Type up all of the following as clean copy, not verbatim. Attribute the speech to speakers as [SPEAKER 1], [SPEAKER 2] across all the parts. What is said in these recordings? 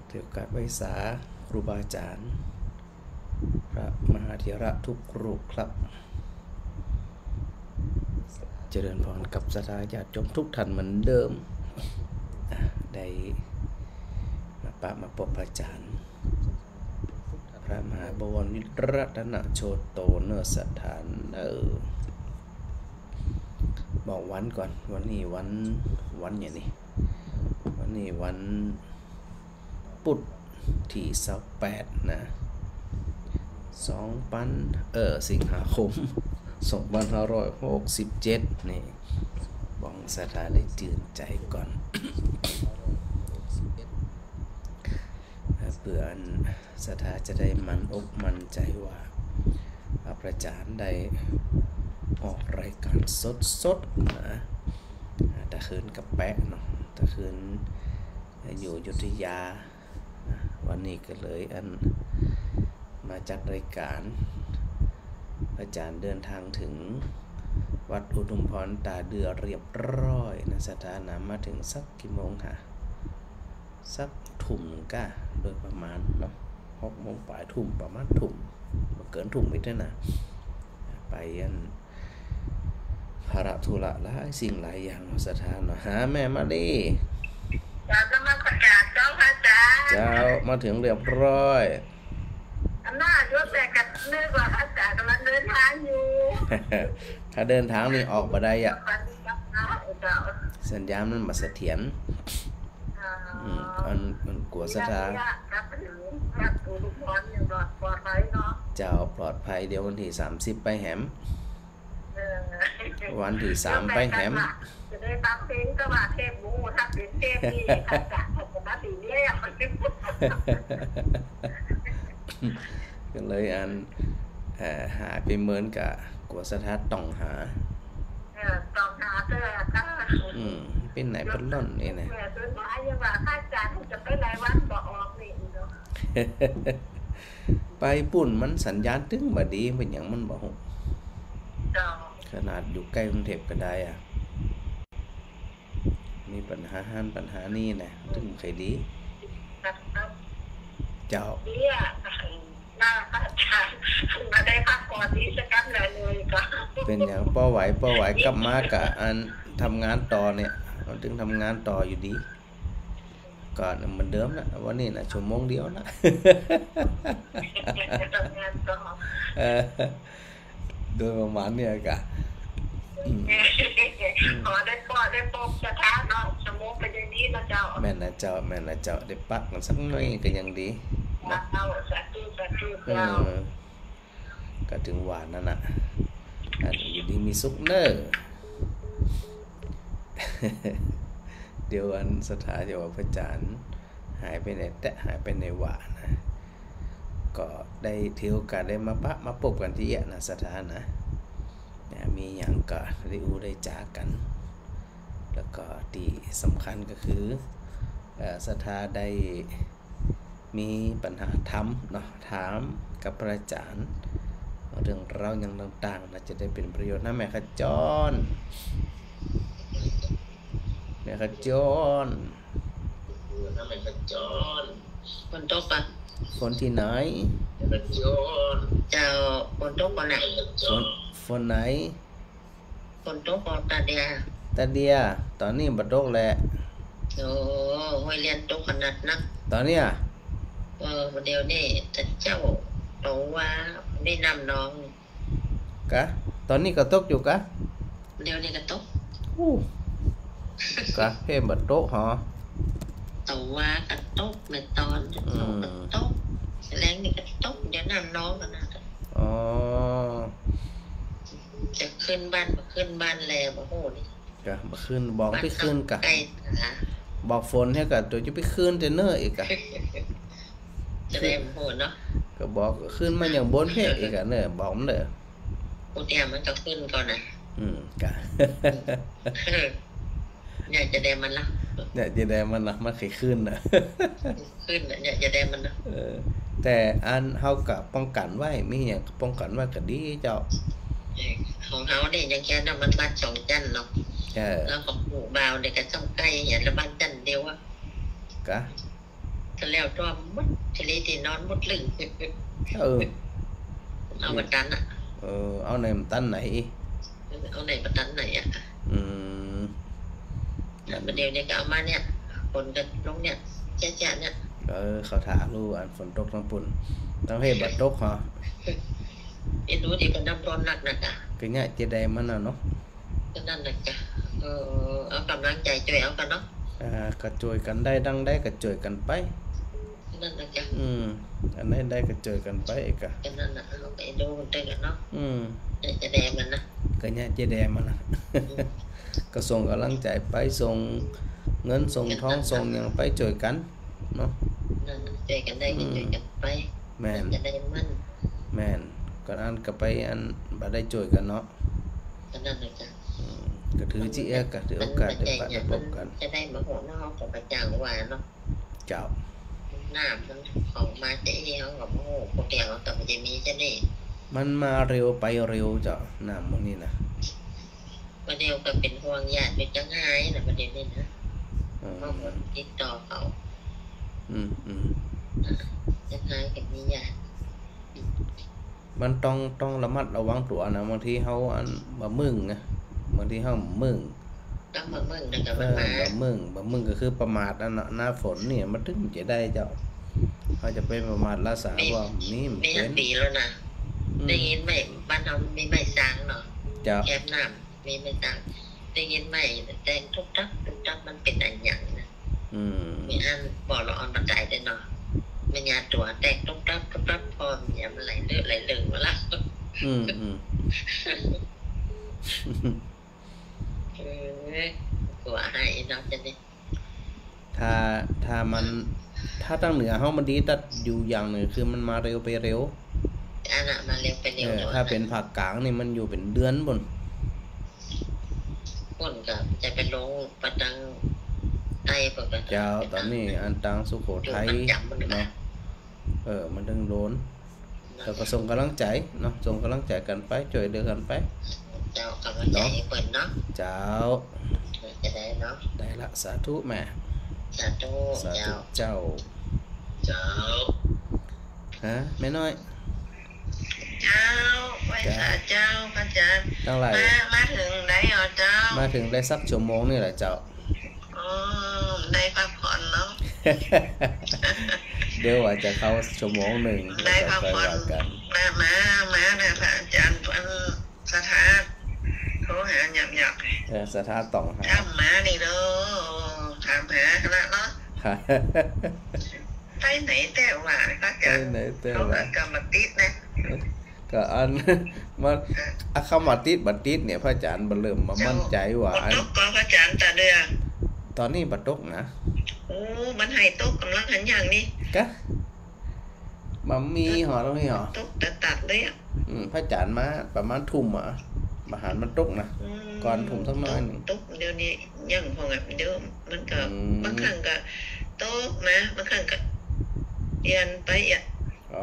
[SPEAKER 1] ถือโอกาสไหว้สาครูบาอาจารย์พระมหาเถระทุกรูปครับเจริญพรกับศรัทธาญาติโยมทุกท่านเหมือนเดิมได้มาปะมาพบพระอาจารย์พระมหาบวรนิรัตนโชตโตเนสถานบอกวันก่อนวันนี้วันอย่างนี้วันนี้วันพุธที่28นะสิงหาคม2567นี่บองศรัทธาได้ตื่นใจก่อนเพื่อศรัทธาจะได้มันอกมันใจว่าพระอาจารย์ได้ออกรายการสดนะตะคืนกับแปะเนาะตะคืนอยู่อยุธยาวันนี้ก็เลยมาจัดรายการอาจารย์เดินทางถึงวัดอุทุมพรตาเดือเรียบร้อยนะสถานะมาถึงสักกี่โมงค่ะสักทุ่มก้าโดยประมาณเนาะ6 โมงปลายทุ่มประมาณทุ่มเกินทุ่มอีกด้วยนะไปภาระธุระหลายสิ่งหลายอย่างสถานะหาแม่มาดิ
[SPEAKER 2] จ้ามาประกาศเจ้าพระอาจารย์
[SPEAKER 1] เจ้ามาถึงเรียบร้อย
[SPEAKER 2] น่าจะแต่กับเนื่องว่าพระอาจารย์กำลังเดินทางอยู่
[SPEAKER 1] ถ้าเดินทางนี่ออกมาได้อ่ะสัญญาณมันมาเสถียรมันกลัวสถานเจ้าปลอดภัยเดี๋ยววันที่30ไปแหมวันที่3ไปแหม
[SPEAKER 2] จะได้ฟังเพลงก็ว่าเทพหมูถ้าเป็นเทพนี่อาจารย์ผมมาตีเลี้ย
[SPEAKER 1] ก็เลยหาไปเหมือนกับกลัวสถานต้องหา
[SPEAKER 2] เจอค่ะ
[SPEAKER 1] เป็นไหนเป็นล่นนี่นะ
[SPEAKER 2] สุดท้ายยังว่าข้าอาจารย์จะไปไหนวันบอกออกนี่เนาะ
[SPEAKER 1] ไปปุ่นมันสัญญาณตึ้งบ่ดีเป็นอย่างมันบอกขนาดอยู่ใกล้กรุงเทพก็ได้มีปัญหานี่นะตึ้งใครดีเจ้า
[SPEAKER 2] หน้าพระอาจารย์มาได้พักก่อนที่จะกลับเลยก็
[SPEAKER 1] เป็นอย่างป้อไหวกลับมากะทำงานต่อเนี่ยเราถึงทำงานต่ออยู่ดีก่อนเหมือนเดิมนะวันนี้นะชั่วโมงเดียวนะโดยประมาณเนี่ยกะ
[SPEAKER 2] ขอได้ปกสถานเนาะชั่วโมงเป็นอย่างนี้นะเจ้า
[SPEAKER 1] แม่นะเจ้าได้ปักกันสักหน่อยก็ยังดี
[SPEAKER 2] นะสาธุเจ้า
[SPEAKER 1] ก็ถึงหวานนั่นน่ะอยู่ดีมีสุขเนอเดี๋ยวสถานเดี๋ยวพระอาจารย์หายไปในหายไปในหวานนะก็ได้ถือโอกาสได้มาพบกันที่นะสถานนะมีอย่างก็ได้จากันแล้วก็ที่สำคัญก็คือสถานได้มีปัญหาถามกับพระอาจารย์เรื่องราวอย่างต่างๆน่าจะได้เป็นประโยชน์นะแม่ขจร
[SPEAKER 2] ฝนตกปะ
[SPEAKER 1] ฝนที่ไหน
[SPEAKER 2] เจ้าฝนตกปะไหน
[SPEAKER 1] ฝนไหน
[SPEAKER 2] ฝนตกปะตาเดีย
[SPEAKER 1] ตอนนี้บัดตกแหละ
[SPEAKER 2] โอ้ห้วยเรียนตกขนาดนัก
[SPEAKER 1] ตอนนี้
[SPEAKER 2] เดี๋ยวนี้แต่เจ้าบอกว่าได้นำน้อง
[SPEAKER 1] กะตอนนี้ก็ตกอยู่กะ
[SPEAKER 2] เดี๋ยวนี้ก็ตก
[SPEAKER 1] กะเพิ่มบัดตกหรอ
[SPEAKER 2] ตัวว่าก็ตกในตอนตกแรงนี่ก็ตกเดี๋ยวนำน้องกันนะจะขึ้นบ้านแล้วบ่โหนี่
[SPEAKER 1] กะมาขึ้นบอกไปขึ้นกะบอกฝนให้กะตัวจะไปขึ้นแต่เนออีกกะ
[SPEAKER 2] จะได้โหเนาะ
[SPEAKER 1] ก็บอกขึ้นมาอย่างบนเพกอีกเนอบอกมันเลย
[SPEAKER 2] กูเตรียมมันจะขึ้นก่อนนะ
[SPEAKER 1] กะ
[SPEAKER 2] อยากจะได้มันละ
[SPEAKER 1] มันเคยขึ้นนะ
[SPEAKER 2] ขึ้นอยากจะได้มันนะ
[SPEAKER 1] แต่เฮากับป้องกันไว้มีอย่างป้องกันไว้ก็ดีเจ้า
[SPEAKER 2] ของเฮาเนี่ยยังแค่น้ำมันบ้าน2 จันเนาะแล้วก็หมู่บ่าวเนี่ยก็ต้องใกล้อย่างละบ้านจันเดียวกะก็แล้วรวมมดทะเลที่นอนมดลึง เอาบันตันอ่ะ
[SPEAKER 1] เอาในบันตันไหน
[SPEAKER 2] เอาในบันตันไหนอ่ะประเดี๋ยวนี้ก็เอามาเนี่ยฝนกันลงเนี่ยแจ๊ะเนี่ย
[SPEAKER 1] เขาถามรู้อันฝนตกทั้งปุ่นต้องให้บัดตกเหรอ
[SPEAKER 2] รู้ดีเป็นน้ำร้อนหนักอ่ะ
[SPEAKER 1] ก็เนี่ยเจไดมันเนาะ
[SPEAKER 2] ก็นั่นแหละจ้ะเอากำลังใจช่วยเอากันเนาะ
[SPEAKER 1] ก็ช่วยกันได้ดังได้ก็ช่วยกันไป
[SPEAKER 2] นั่นแหละจ้ะ
[SPEAKER 1] อันไหนได้ก็ช่วยกันไปอีกอะ
[SPEAKER 2] นั่นแหละเราไปดูมันได้กันเนาะจะแดงมันนะ
[SPEAKER 1] ก็เนี่ยเจไดมันนะก็ส่งกำลังใจไปส่งเงินส่งทองส่งอย่างไปช่วยกันเนาะ
[SPEAKER 2] ช่วยกันได้ก็ช่วยกันไป
[SPEAKER 1] แม่น
[SPEAKER 2] จะได้มัน
[SPEAKER 1] แม่นก็อันก็ไปอันบ่ได้ช่วยกันเนาะ
[SPEAKER 2] ก็นั่นแหละจ้ะ
[SPEAKER 1] ก็ถือจีเอ็กก็ถือโอกาสได้ปะได้พบกัน
[SPEAKER 2] จะได้มาหัวน้องกับประจังว่าเนาะ
[SPEAKER 1] เจ้า
[SPEAKER 2] น้ำมันของมาเจ๊เขากับโม่พวกเดียวกับมันจะมีจะนี่
[SPEAKER 1] มันมาเร็วไปเร็วจ้ะน้ำมันนี่นะ
[SPEAKER 2] ประเดี๋ยวก็เป็นห่วงญาติเป็นจังไห้นะประเดี๋ยวนี้นะเพราะมันติดต่อเขาจังไห้กับมีญาติ
[SPEAKER 1] มันต้องระมัดระวังตัวนะบางทีเขาอันบะมึงนะบางทีเขามึง
[SPEAKER 2] ต้องบะมึงนะครับบ
[SPEAKER 1] ะมึงก็คือประมาทนะหน้าฝนเนี่ยมันถึงจะได้เจ้าเขาจะไปประมาทรักษาว่านี่
[SPEAKER 2] มันเป็นปีแล้วนะได้ยินไหมบ้านเรามีไม้สางเนาะแคบน้ำมีไม้สางได้ยินไหมแต่ทุกทักมันเป็นอันอย่างนะมีอันบอกเราออนบันไดได้เนาะมันยาตัวแตกทุกทักพอเนี่ยมันไหลเลือมาละกลัวให้เนาะจะนี่
[SPEAKER 1] ถ้ามันถ้าตั้งเหนือเขามันดีแต่อยู่อย่างหนึ่งคือมันมาเร็วไปเร็ว
[SPEAKER 2] อันน่ะมาเร็วไปเร็ว
[SPEAKER 1] ถ้าเป็นภาคกลางนี่มันอยู่เป็นเดือนบน
[SPEAKER 2] กับจะเป็นลงประดังไต้ปกติ
[SPEAKER 1] เจ้าตอนนี้อันตังสุโขทัยเนาะมันดึงโดนเราก็ส่งกำลังใจเนาะส่งกำลังใจกันไปช่วยเดือกันไป
[SPEAKER 2] เจ้ากำลังใจเปิดเนาะ
[SPEAKER 1] เจ้า
[SPEAKER 2] จะได้เนาะ
[SPEAKER 1] ได้ละสาธุแม่
[SPEAKER 2] สาธุ
[SPEAKER 1] เจ้าฮะแม่น้อย
[SPEAKER 2] เจ้าไว้สาเจ้าพระอาจารย์
[SPEAKER 1] ตั้งไร
[SPEAKER 2] มาถึงได้เหรอเจ้า
[SPEAKER 1] มาถึงได้สักชั่วโมงนี่แหละเจ้า
[SPEAKER 2] ได้พักผ่อนเนาะ
[SPEAKER 1] เดี๋ยวว่าจะเข้าชั่วโมงหนึ่ง
[SPEAKER 2] ได้พักผ่อนกันมาเนี่ยพระอาจารย์พันสถานเขาหาหยับ
[SPEAKER 1] สถานต้องหา
[SPEAKER 2] ทำมานี่เด้อถามหาคณะเนาะไปไหนแต่ว่าพระอาจารย์เขากรรมติดนะ
[SPEAKER 1] ก็อันมันคำว่าติดบัดติดเนี่ยพระอาจารย์เริ่มมามั่นใจว่า
[SPEAKER 2] ตกก็พระอาจารย์ตาเดือ
[SPEAKER 1] ตอนนี้บัดตกนะ
[SPEAKER 2] มันให้ตกกำลังหันอย่างนี้
[SPEAKER 1] ก็มันมีหอตรงนี้หรอ
[SPEAKER 2] ตกตัดเลยอ่ะ
[SPEAKER 1] พระอาจารย์มาประมาณทุ่มอ่ะมาหารมันตกนะก่อนทุ่มสักน้อยหนึ่ง
[SPEAKER 2] ตกเดี๋ยวนี้ยังพอแบบเดี๋ยวมันก็บางครั้งก็ตกนะบางครั้งก็เอียนไปอ่ะ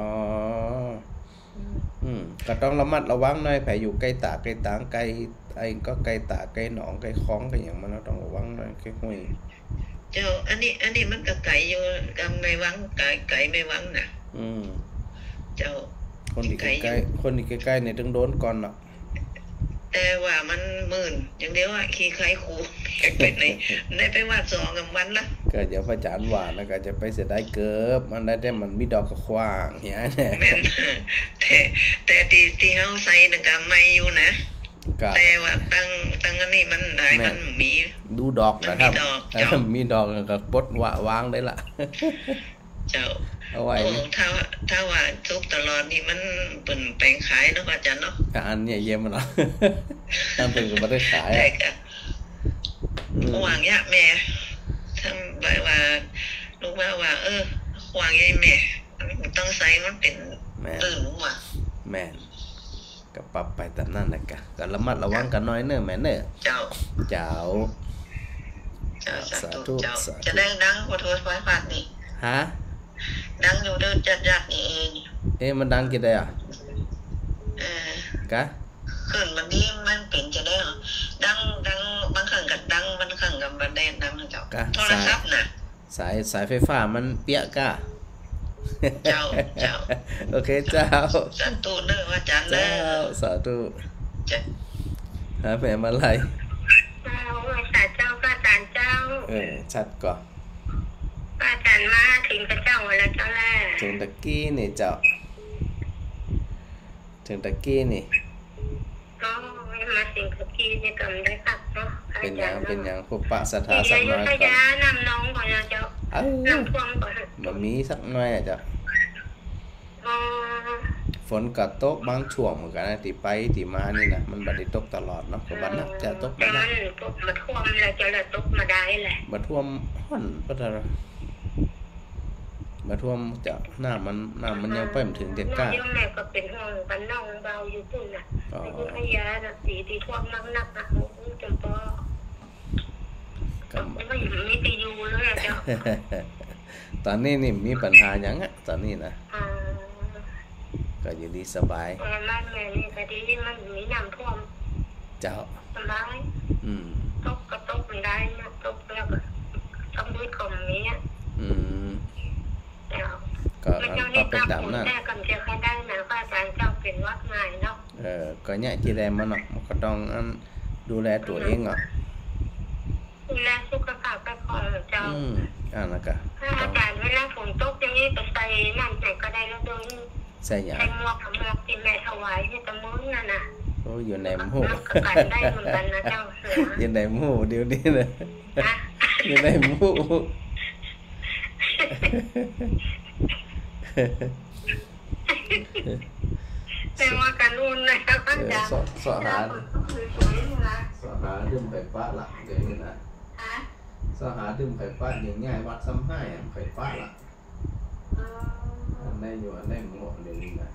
[SPEAKER 1] ก็ต้องระมัดระวังหน่อยแผลอยู่ใกล้ตาใกล้ตางใกล้ไอ้ก็ใกล้ตาใกล้หนองใกล้คล้องใกล้อย่างมันเราต้องระวังหน่อยใกล้ห้วย
[SPEAKER 2] เจ้าอันนี้มันก็ไก่อยู่กับไม่วังไก่ไม่วังน่ะเจ้า
[SPEAKER 1] คนที่ใกล้เนี่ยต้องโดนก่อนเนาะ
[SPEAKER 2] แต่ว่ามันมื่นอย่างเดียวอ่ะขี้ใครครูเป็นในไปวาดสองกับวันละ
[SPEAKER 1] ก็เดี๋ยวพระอาจารย์หวานแล้วก็จะไปเสียได้เกิบมันได้แต่มันมีดอกกระขวางเหี้ยแน่
[SPEAKER 2] แต่ที่เฮาใส่นั่นก็ไม่อยู่นะแต่ว่าตั้งอันนี้มันได้มันมี
[SPEAKER 1] ดูดอกนะครับมีดอกก็ปลดวางได้ละ
[SPEAKER 2] เจ้าเอาไว้ถ้าว่าทุกตลอดนี่มันเป็นแปลงขายเนาะอาจารย์เนาะ
[SPEAKER 1] อันเนี่ยเยี่ยมเนาะตั้งเป็นก็ไม่ได้ขาย
[SPEAKER 2] หวังยะแม่ทำใบว่าลูกว่าหวังยะแม่ต้องใส่มันเป็นตื่นว่ะ
[SPEAKER 1] แม่ก็ปรับไปตามนั้นนะกะก็ระมัดระวังกันน้อยเนอะแม่เนอะ
[SPEAKER 2] เจ้าสาธุจะได้ดังขอโทษไฟฟ้านี่
[SPEAKER 1] ฮะ
[SPEAKER 2] ดังอยู่เดินจัดนี่เอง
[SPEAKER 1] มันดังกี่ได้อ่ะกะ
[SPEAKER 2] ขึ้นวันนี้มันเป็นจะได้เหรอดังบางครั้งกับดังบางครั้งกับบันไดดังนะเจ้าโทรศัพท์น่ะ
[SPEAKER 1] สายไฟฟ้ามันเปียกกะ
[SPEAKER 2] เจ้า
[SPEAKER 1] โอเคเจ้า
[SPEAKER 2] สาธุเด้ออาจารย์เด้อ
[SPEAKER 1] สาธุหาแม่มาไล่
[SPEAKER 2] เจ้าเจ้าป้าจานเจ้า
[SPEAKER 1] ชัดก่อน
[SPEAKER 2] ป้าจานมาถึงพระเจ้าแล้วเจ้าแล่
[SPEAKER 1] ถึงตะกี้นี่เจ้าถึงตะกี้นี่
[SPEAKER 2] ก็มาถึงตะกี้นี่กำได้ครับเนาะ
[SPEAKER 1] เป็นอย่างพวกปะสถาสักน้อย
[SPEAKER 2] ก่อนน้ำน้องก่อนเจ้าน้ำท่วมก่อน
[SPEAKER 1] มันมีสักน้อยเจ้าฝนก็ตกบางช่วงเหมือนกันนะที่ไปที่มานี่นะมันบ่ได้ตกตลอดเนาะก็บ่นักจะตกบ่นัก
[SPEAKER 2] มาท่วมแล้วจะละตกมาได้แหละ
[SPEAKER 1] บ่ท่วมฮ้อนบ่ได้บ่ท่วมจะน้ำมันยังไปไม่ถึงเด็ดก้า
[SPEAKER 2] แม่ก็เป็นห้องบ้านน้องเบาอยู่พุ่นน่ะอยู่พยาน่ะสีที่ท่วมนักๆน่ะจำปอก็ไม่มีที่อยู่เลยเจ้า
[SPEAKER 1] ตอนนี้นี่มีปัญหาหยังอ่ะตอนนี้นะก็อยู่ดีสบาย
[SPEAKER 2] บ้านแม่นี่ก็ดีมันมีน้ำท่วม
[SPEAKER 1] เจ้า
[SPEAKER 2] สบายตกก็ตกไม่ได้นะตกแล้วก็ต้องด้วยกล่อมนี้
[SPEAKER 1] ก็เป็นดำนั่น
[SPEAKER 2] แต่กันจะให้ได้นะว่าอาจารย์เจ้าเป็นวัดไงเนาะ
[SPEAKER 1] ก็เนี่ยที่แรมันเนาะมันก็ต้องดูแลตัวเองอ่ะ
[SPEAKER 2] ดูแลสุขภาพไปก่อนเจ้า
[SPEAKER 1] นะกะ
[SPEAKER 2] ถ้าอาจารย์เวลาฝนตกอย่างนี้ก็ใส่นั่นใส่ก็ได้แล้วโดย
[SPEAKER 1] ใส่หยัง
[SPEAKER 2] ใส่หมวกที่แม่ถวายให้ตะมื้อนั่นน่ะ
[SPEAKER 1] โอ้อยู่ในหมู่
[SPEAKER 2] ก็ได้เหมือนกันนะเจ้า
[SPEAKER 1] อยู่ในหมู่เดี๋ยวนี้เลยอยู่ในหมู่
[SPEAKER 2] แต่ว่ากันรุ่นนะครับอาจารย์
[SPEAKER 1] สอหาดื่มไข่ป้าละเดี๋ยวนี้นะสอหาดื่มไข่ป้าอย่างง่ายวัดซ้ำให้ไข่ป้าละอันได้อยู่อันได้หมดเดี๋ยวนี้นะ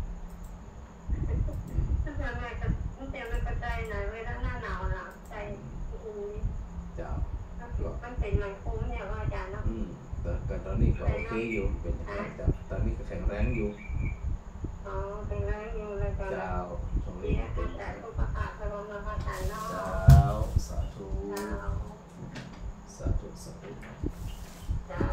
[SPEAKER 2] ตั้งแต่ไม่กระจายไหนเวลาหน้าหนาวหนาวใจ
[SPEAKER 1] เจ้า
[SPEAKER 2] มันเป็นมันคุ้มเนี่ยอาจารย์เนาะ
[SPEAKER 1] แต่ตอนนี้ก็โอเคอยู่เป็นตอนนี้ก็แข็งแรงอยู่
[SPEAKER 2] แข็งแรงอยู่เลย
[SPEAKER 1] เจ้าตรงนี้
[SPEAKER 2] เป็นแต่ผู้ประกาศพระบรมราชาเนาะ
[SPEAKER 1] เจ้าสาธุสาธุ
[SPEAKER 2] เจ้า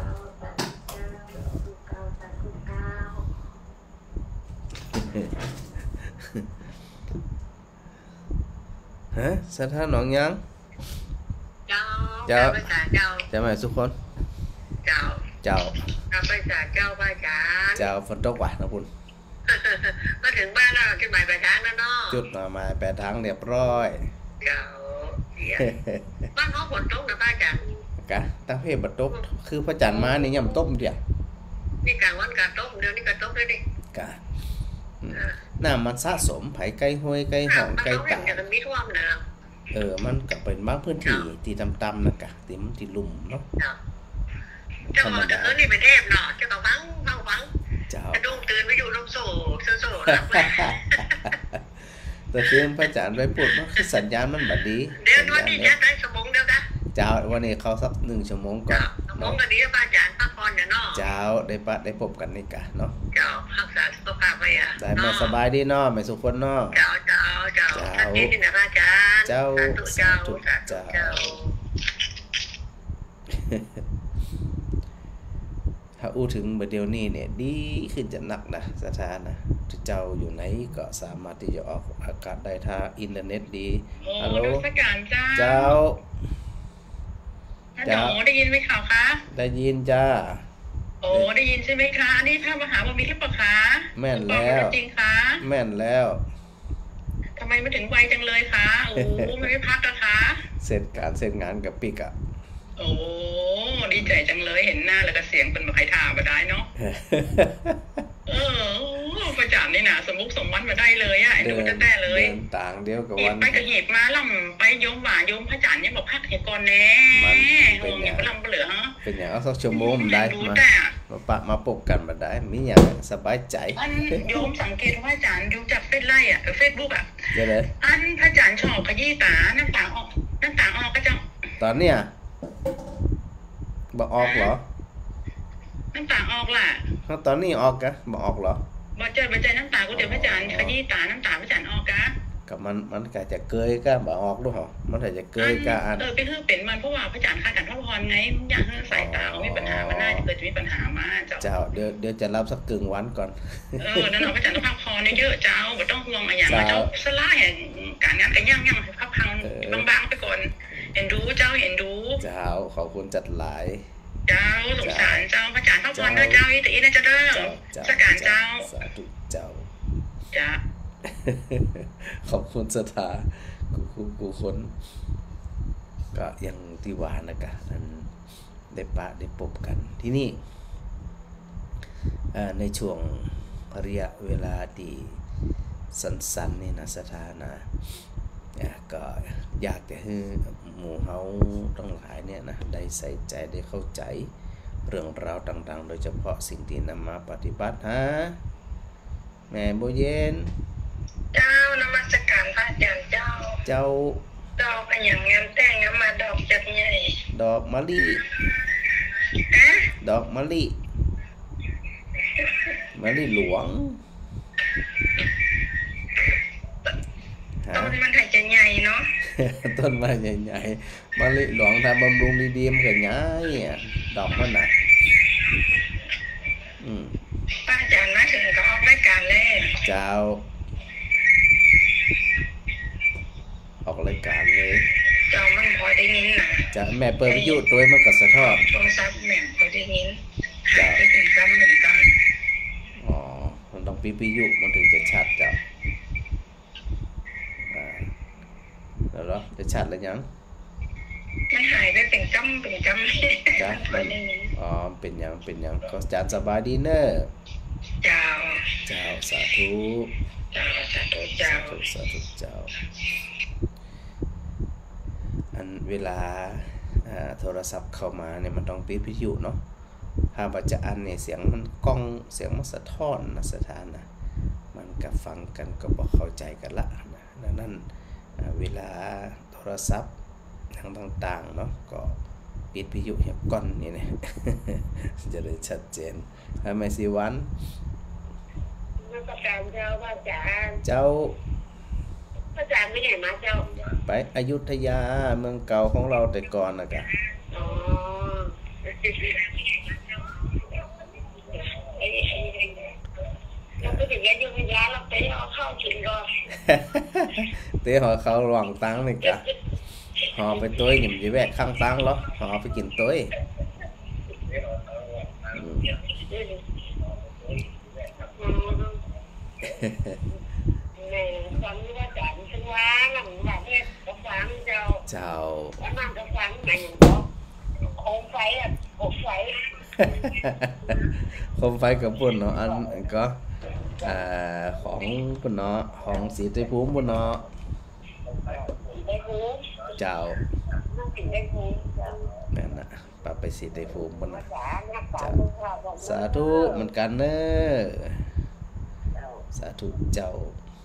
[SPEAKER 1] ฮะสถานหนองยัง
[SPEAKER 2] เจ้า
[SPEAKER 1] จะมาทุกคน
[SPEAKER 2] เจ้าไปจากเจ้าพระอาจารย์
[SPEAKER 1] เจ้าฝนตกว่ะนะคุณ
[SPEAKER 2] มาถึงบ้านแล้วจุดหมายปลายทางแล้วเนาะ
[SPEAKER 1] จุดหมายปลายทางเรียบร้อย
[SPEAKER 2] เจ้าบ้านเขาฝนตกนะพระอาจารย์
[SPEAKER 1] กะตั้งเพศบัดตกคือพระจันทร์มานี่ย่ำต้มเดียว
[SPEAKER 2] นี่กลางวันกลางต้มเดี๋ยวนี้กลางต้มเลยดิ
[SPEAKER 1] กะน้ำมันสะสมไผ่ไก่ห้วยไก่ห่องไก่ตา
[SPEAKER 2] มีท่วมนะ
[SPEAKER 1] มันก็เป็นบางพื้นที่ที่ต่ำๆนะกะที่ลุ่มเนาะ
[SPEAKER 2] เจ้าบอกแต่นี่เป็นเทพเนาะเจ้าก็ฟังจะดุ้งตื่นไปอยู่ลมโซ่
[SPEAKER 1] แต่คือพระอาจารย์ไปพูดว่าคือสัญญาณมันบัดดี
[SPEAKER 2] เดี๋ยววันนี้จะได้ชั่วโมงเดียวกัน
[SPEAKER 1] เจ้าวันนี้เขาสัก1 ชั่วโมงก่อน
[SPEAKER 2] ชั่วโมงกันนี้พระอาจารย์พักผ่อนเนาะ
[SPEAKER 1] เจ้าได้พบกันนี่กะเนาะ
[SPEAKER 2] เจ้ารักษาสุขภาพไว้
[SPEAKER 1] ได้มาสบายดีเนาะไม่สุขคนเนาะ
[SPEAKER 2] เจ้าท่านนี้นะพระอาจารย์
[SPEAKER 1] เจ้าถ้าอู้ถึงเบอร์เดียวนี้เนี่ยดีขึ้นจะหนักนะสถานะเจ้าอยู่ไหนก็สามารถที่จะออกอากาศได้ถ้าอินเทอร์เน็ตดี
[SPEAKER 2] ฮัลโหล
[SPEAKER 1] เจ้า
[SPEAKER 2] ได้ยินไหมข่าวคะ
[SPEAKER 1] ได้ยินจ้า
[SPEAKER 2] ได้ยินใช่ไหมคะอันนี้พระมหาบพิตรหรือเปล่าคะ
[SPEAKER 1] แม่นแล้ว
[SPEAKER 2] จริงคะ
[SPEAKER 1] แม่นแล้ว
[SPEAKER 2] ทำไมมาถึงไวจังเลยคะโอ้ไม่พักอะคะ
[SPEAKER 1] เสร็จงานกับปิกอะ
[SPEAKER 2] โอ้ดีใจจังเลยเห็นหน้าแล้วก็เสียงเป็นมาใครถามมาได้เนาะประจานนี่นะสมมุกสมวันมาได้เลยอ่ะดูตั้งแต่เลย
[SPEAKER 1] ต่างเดียวกับวัน
[SPEAKER 2] ไปกับเหตุมาล่ำไปโยมหว่าโยมพระจันทร์เนี่ยบอกพักเหตุก่อนแน่
[SPEAKER 1] เป็นอย่าง
[SPEAKER 2] ลำเหลือ
[SPEAKER 1] เป็นอย่างเอาสักชั่วโมงได้มาปกกันมาได้มีอย่างสบายใจ
[SPEAKER 2] โยมสังเกตว่าพระจันทร์ดูจากเฟซไล่อ่ะเฟซบุ๊กอ่ะอันพระจันทร์ชอบขยี้ตาน้ำตาออกก็จะ
[SPEAKER 1] ตอนเนี้ยบอกออกเหรอ
[SPEAKER 2] น้ำตาออกล่ะ
[SPEAKER 1] ตอนนี้ออกกะบอกออกเหรอ
[SPEAKER 2] บอกใจน้ำตากูเดี๋ยวพระจันทร์ขยี้ตาน้ำตาพระจันทร์ออกกะ
[SPEAKER 1] กับมันก็จะเกยก็บ่ออกด้วยเหรอมันอาจจะเกยก็อัน
[SPEAKER 2] ไปคือเป็นมันเพราะว่าพระอาจารย์คาดการพระพรไงอยากให้สายตามีปัญหามันน่าจะเกิดจะมีปัญหามา
[SPEAKER 1] เจ้าเดี๋ยวจะรับสักกึ่งวันก่อน
[SPEAKER 2] นั่นพระอาจารย์ต้องพักพรเยอะเจ้าไม่ต้องห่วงอะไรอย่างเจ้าสลายการงานกันย่างพักพังบางๆไปก่อนเห็นดูเจ้าเห็นดู
[SPEAKER 1] เจ้าขอบคุณจัดหลาย
[SPEAKER 2] เจ้าสงสารเจ้าพระอาจารย์พักพรด้วยเจ้าอีแต่อีน่าจะเด้อสักการเจ้า
[SPEAKER 1] สาธุเจ้า
[SPEAKER 2] จ้า
[SPEAKER 1] ขอบคุณสถากูคนก็ยังที่ว่านะกะนั้นได้ปะได้พบกันที่นี่ในช่วงระยะเวลาที่สั้นๆนี่นะสถานะก็อยากจะให้หมู่เฮาทั้งหลายเนี่ยนะได้ใส่ใจได้เข้าใจเรื่องราวต่างๆโดยเฉพาะสิ่งที่นำมาปฏิบัติแม่โบเย็น
[SPEAKER 2] เจ้านมัสการพระอาจารย์เจ้าดอกอย่างงานแต่งมาดอกจัดใหญ่
[SPEAKER 1] ดอกมะลิดอกมะลิหลวง
[SPEAKER 2] ต้นมันจะใหญ่เนาะ
[SPEAKER 1] ต้นมันใหญ่ๆมะลิหลวงถ้าบำรุงดีๆมันก็ใหญ่ดอกมันน่ะ
[SPEAKER 2] ป้าอาจารย์มาถึงก็ออกรายการเลย
[SPEAKER 1] เจ้าออกรายการเลย
[SPEAKER 2] เจ้ามันพอได้ยินนะ
[SPEAKER 1] จะแม่เปิดวิทยุตัวมันก็สะท้อน
[SPEAKER 2] โทรศัพท์แม่พอได้ยินหายไปถึงกำเหมือนกัน
[SPEAKER 1] มันต้องปิดวิทยุมันถึงจะชัดจ้ะแล้วเหรอจะชัดแล้วยัง
[SPEAKER 2] มันหายไปเป็นกำจ้ะ
[SPEAKER 1] เป็นยังก็อาจารย์สบายดีเนอะ
[SPEAKER 2] เจ้า
[SPEAKER 1] สาธุ
[SPEAKER 2] สาธุเจ้า
[SPEAKER 1] อันเวลาโทรศัพท์เข้ามาเนี่ยมันต้องปิดวิทยุเนาะถ้าว่าจะอันเนี่ยเสียงมันก้องเสียงมันสะท้อนนะสถานนะมันก็ฟังกันก็บ่เข้าใจกันละนะดังนั้นเวลาโทรศัพท์ทางต่างๆเนาะก็ปิดวิทยุให้ก่อนนี่นะจะได้ชัดเจนแม่สิวัน
[SPEAKER 2] พระอาจารย์เจ้าพระอาจารย์
[SPEAKER 1] เจ้า
[SPEAKER 2] พระอาจารย์ไม่ไหนมาเจ้า
[SPEAKER 1] ไปอยุธยาเมืองเก่าของเราแต่ก่อนนะกะ
[SPEAKER 2] เราไปถึงอยุธยาเราไปเอาข้าวกินก่อน
[SPEAKER 1] เตะห่อข้าวหวังตังนี่กะห่อไปตัวหยิบจะแวะข้างตังเหรอห่อไปกินตัว
[SPEAKER 2] ฟังว่าจานซึ่งว่าหลังจากนี้ก็ฟังเจ้าแล้วมันก็ฟังไหนอย่างก็โคมไฟ
[SPEAKER 1] โคมไฟกับปุ่นเนาะอันก็ของปุ่นเนาะของสีไตรภูมิปุ่นเนาะเจ้าแม่น่ะปรับไปสีไตรภูมิปุ่นนะสาธุเหมือนกันเนอะสาธุเจ้า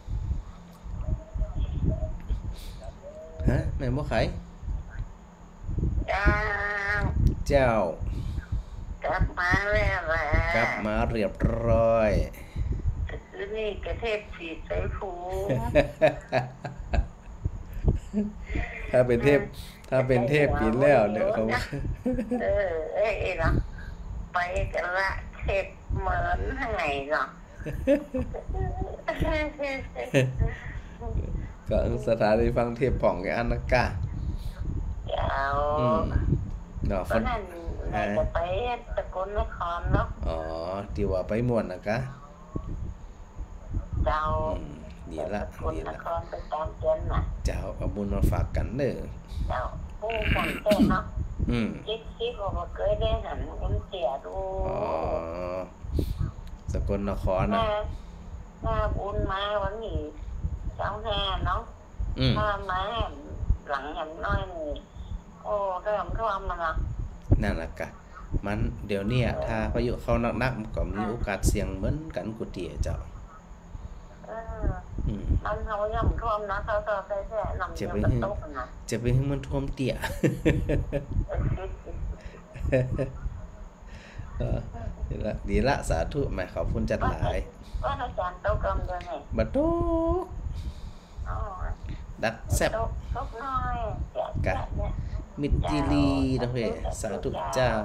[SPEAKER 1] แม่บ่ไขเจ้
[SPEAKER 2] ากลับมาแล้ว
[SPEAKER 1] กลับมาเรียบร้อย
[SPEAKER 2] คือนี่กระเทพสีไตรภูมิ
[SPEAKER 1] ถ้าเป็นเทพกินแล้วเดี๋ยวเขา
[SPEAKER 2] เนาะไปกันละเทพเหมือนข้างในเนาะ
[SPEAKER 1] ก็สถานีฟังเทพผ่องไงอันนักกะ
[SPEAKER 2] เนาะคนจะไปตะกนนครเนาะ
[SPEAKER 1] ที่ว่าไปม่วนนะกะ
[SPEAKER 2] เจ้า
[SPEAKER 1] ดีละ
[SPEAKER 2] นครไปตามเตือนน่ะ
[SPEAKER 1] เจ้าเอาบุญมาฝากกันเด้อ
[SPEAKER 2] เจ้าผู้คนเต้นเนาะคิดว่าเคยได้หันคนเสียดู
[SPEAKER 1] สกลนครนะ
[SPEAKER 2] บุญมาวันนี้เจ้าแห่เนาะมาหลังอย่างน้อยนี่โอ้เริ่มท่วมมาละ
[SPEAKER 1] นั่นแหละกะมันเดี๋ยวนี้ถ้าพายุเข้านักๆก็มีโอกาสเสี่ยงเหมือนกันกุฏิเจ้า
[SPEAKER 2] มันเขาย่ำท่วมนะเขาใส่แค่ลำเดียวมันตกนะ
[SPEAKER 1] จะไปให้มันท่วมเตี่ยดีละสาธุแม่ขอบคุณจัดหลาย
[SPEAKER 2] ว่าอาจารย์โตกรรมด้วยไง
[SPEAKER 1] บัดโตดักแซ่บกะมิตรจิลีนะเพ่สาธุเจ้า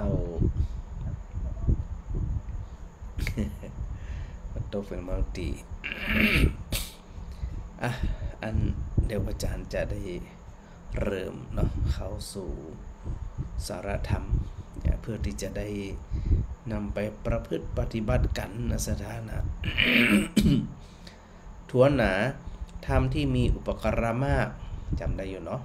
[SPEAKER 1] มันโตเป็นมังตีอันเดี๋ยวอาจารย์จะได้เริ่มเนาะเข้าสู่สารธรรมเพื่อที่จะได้นำไปประพฤติปฏิบัติกันในสถานะ ทวนหนาธรรมที่มีอุปการะมากจำได้อยู่เนาะ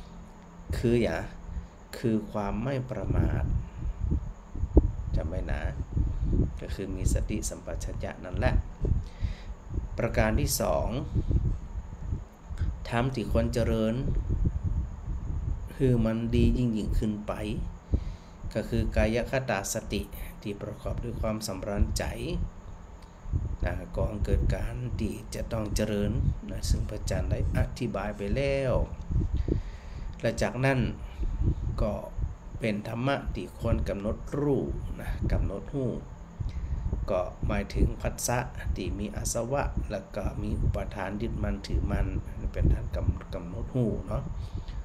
[SPEAKER 1] คือความไม่ประมาทจำไว้นะก็คือมีสติสัมปชัญญะนั่นแหละประการที่สองธรรมที่ควรเจริญคือมันดียิ่งขึ้นไปก็คือกายคตาสติที่ประกอบด้วยความสำราญใจนะก่อนเกิดการที่จะต้องเจริญนะซึ่งพระอาจารย์ได้อธิบายไปแล้วและจากนั้นก็เป็นธรรมะที่ควรกำหนดรู้นะกำหนดหู้ก็หมายถึงภัสสะที่มีอาสวะแล้วก็มีอุปทานยึดมั่นถือมั่นเป็นทางกำหนดหู้เนาะ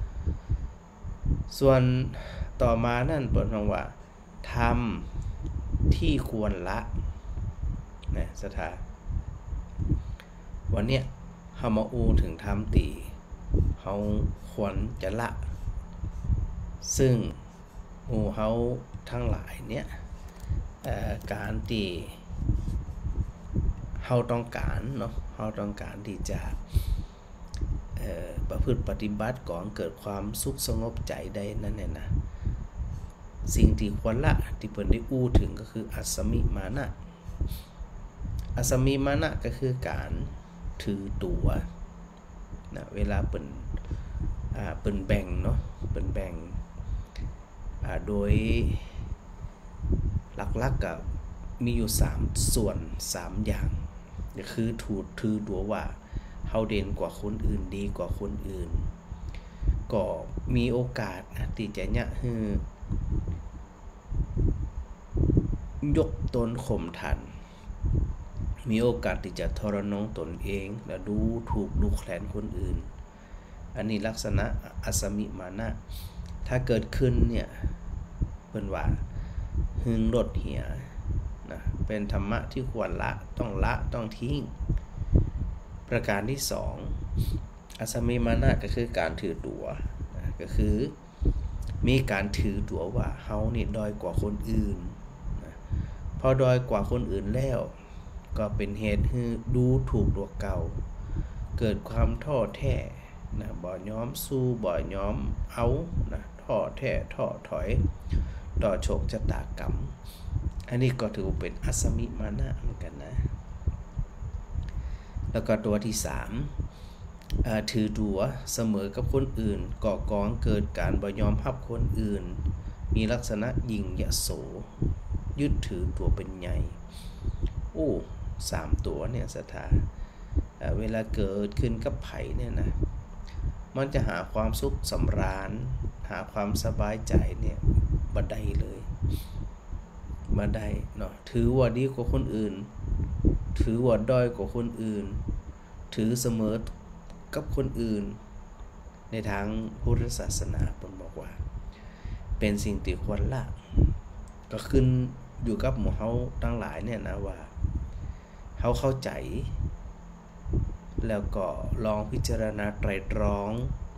[SPEAKER 1] ส่วนต่อมานั่นเปิดคำว่าธรรมที่ควรละนะสถาวันเนี้ยเฮามาอูถึงธรรมที่เฮาควรจะละซึ่งเฮาทั้งหลายเนี่ยการที่เฮาต้องการเนาะเฮาต้องการที่จะประพฤติปฏิบัติก่อนเกิดความสุขสงบใจได้นั่นแหละนะสิ่งที่ควรละที่เพิ่นได้อู้ถึงก็คืออัสสมิมานะอัสสมิมานะก็คือการถือตัวนะเวลาเปิ้นแบ่งเนาะเปิ้นแบ่งโดยหลักๆก็มีอยู่3ส่วน3อย่างก็คือถือตัวว่าเฮาเด่นกว่าคนอื่นดีกว่าคนอื่นก็มีโอกาสที่จะเนี่ยคือยกตนข่มทันมีโอกาสที่จะทรนงตนเองและดูถูกดูแคลนคนอื่นอันนี้ลักษณะอัสสมิมานะถ้าเกิดขึ้นเนี่ยเพิ่นว่าหึงลดเหี่ยนะเป็นธรรมะที่ควรละต้องทิ้งประการที่2อัสสมิมานะก็คือการถือตัวนะก็คือมีการถือตัวว่าเฮานี่ด้อยกว่าคนอื่นนะพอด้อยกว่าคนอื่นแล้วก็เป็นเหตุให้ดูถูกตัวเก่าเกิดความท้อแท้นะบ่ยอมสู้บ่ยอมเอานะท้อแท้ท้อถอยต่อโชคชะตากรรมอันนี้ก็ถือเป็นอัสสมิมานะเหมือนกันนะแล้วก็ตัวที่3ถือตัวเสมอกับคนอื่นก่อกองเกิดการบ่ยอมรับคนอื่นมีลักษณะหยิ่งยโสยึดถือตัวเป็นใหญ่3ตัวเนี่ยสถาเวลาเกิดขึ้นกับไผเนี่ยนะมันจะหาความสุขสำราญหาความสบายใจเนี่ยบ่ได้เลยบ่ได้เนาะถือว่าดีกว่าคนอื่นถือว่าด้อยกว่าคนอื่นถือเสมอกับคนอื่นในทางพุทธศาสนาเพิ่นบอกว่าเป็นสิ่งที่ควรละก็ขึ้นอยู่กับหมู่เฮาทั้งหลายเนี่ยนะว่าเฮาเข้าใจแล้วก็ลองพิจารณาไตร่ตรอง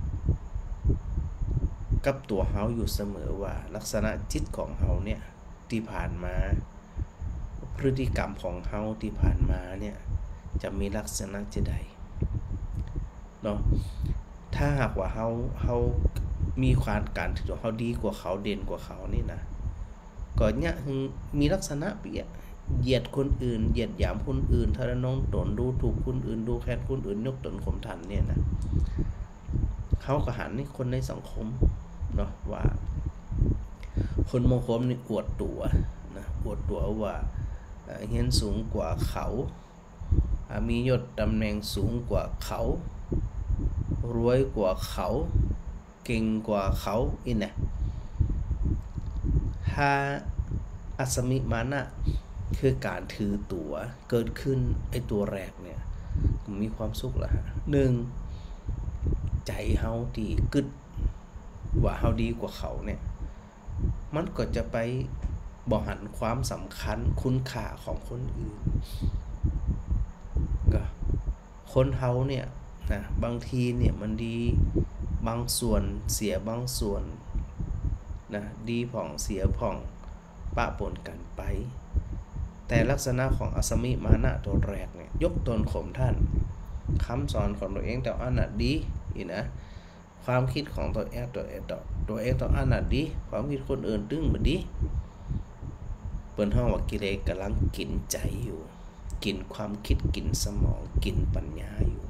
[SPEAKER 1] กับตัวเฮาอยู่เสมอว่าลักษณะจิตของเฮาเนี่ยที่ผ่านมาพฤติกรรมของเฮาที่ผ่านมาเนี่ยจะมีลักษณะจะใดเนาะถ้าหากว่าเฮามีความการถือว่าเฮาดีกว่าเขาเด่นกว่าเขานี่นะก็เนี่ยมีลักษณะเปียเหยียดคนอื่นเหยียดหยามคนอื่นทรนงตนดูถูกคนอื่นดูแคลนคนอื่นยกตนข่มทันเนี่ยนะเขาก็หันให้คนในสังคมเนาะว่าคนโมโหมนี่อวดตัวนะอวดตัวว่าเห็นสูงกว่าเขามียศตำแหน่งสูงกว่าเขารวยกว่าเขาเก่งกว่าเขาอินะถ้าอัสสมิมานะคือการถือตัวเกิดขึ้นไอตัวแรกเนี่ยมีความสุขละฮะใจเฮาที่กึดว่าเฮาดีกว่าเขาเนี่ยมันก็จะไปบ่หันความสำคัญคุณค่าของคนอื่นก็คนเฮาเนี่ยนะบางทีเนี่ยมันดีบางส่วนเสียบางส่วนนะดีผ่องเสียผ่องปะปนกันไปแต่ลักษณะของอสมิมานะตัวแรกเนี่ยยกตนข่มท่านคำสอนของตัวเองแต่อันน่ะดีอีนะความคิดของตัวเองตัวเองตัวอันน่ะดีความคิดคนอื่นตึ้งบ่ดีเปิ้นฮ้องว่ากิเลสกำลังกินใจอยู่กินความคิดกินสมองกินปัญญาอยู่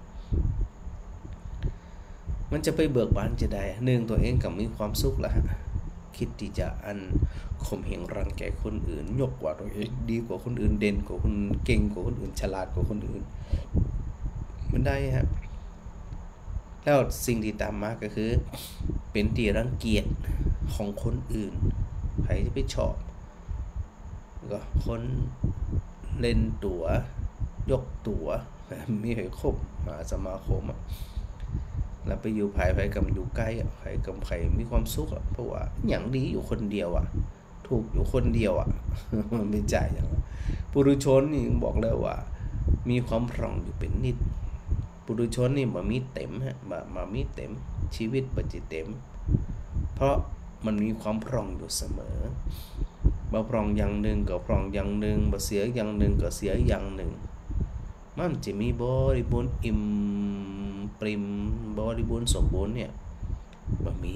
[SPEAKER 1] มันจะไปเบิกบานจะได้หนึ่งตัวเองก็มีความสุขแล้วฮะคิดที่จะอันข่มเหงรังแกคนอื่นยกกว่าตัวเองดีกว่าคนอื่นเด่นกว่าคนเก่งกว่าคนอื่นฉลาดกว่าคนอื่นมันได้ฮะแล้วสิ่งที่ตามมาก็คือเป็นที่รังเกียจของคนอื่นใครที่ไปชอบก็คนเล่นตั๋วยกตั๋วมีให้ครบมาสมาคมแล้วไปอยู่ภายกับอยู่ใกล้ใครกับใครมีความสุขเพราะว่าอย่างดีอยู่คนเดียวถูกอยู่คนเดียวมันไม่ใจอย่างปุถุชนนี่บอกแล้วว่ามีความพร่องอยู่เป็นนิดปุถุชนนี่มามีเต็มฮะมามีเต็มชีวิตปัจจิเต็มเพราะมันมีความพร่องอยู่เสมอบ่พร่องอย่างหนึ่งก็พร่องอย่างหนึ่งบ่เสียอย่างหนึ่งก็เสียอย่างหนึ่งมันจะมีบริบูรณ์อิ่มปริมบริบูรณ์สมบูรณ์เนี่ยบ่มี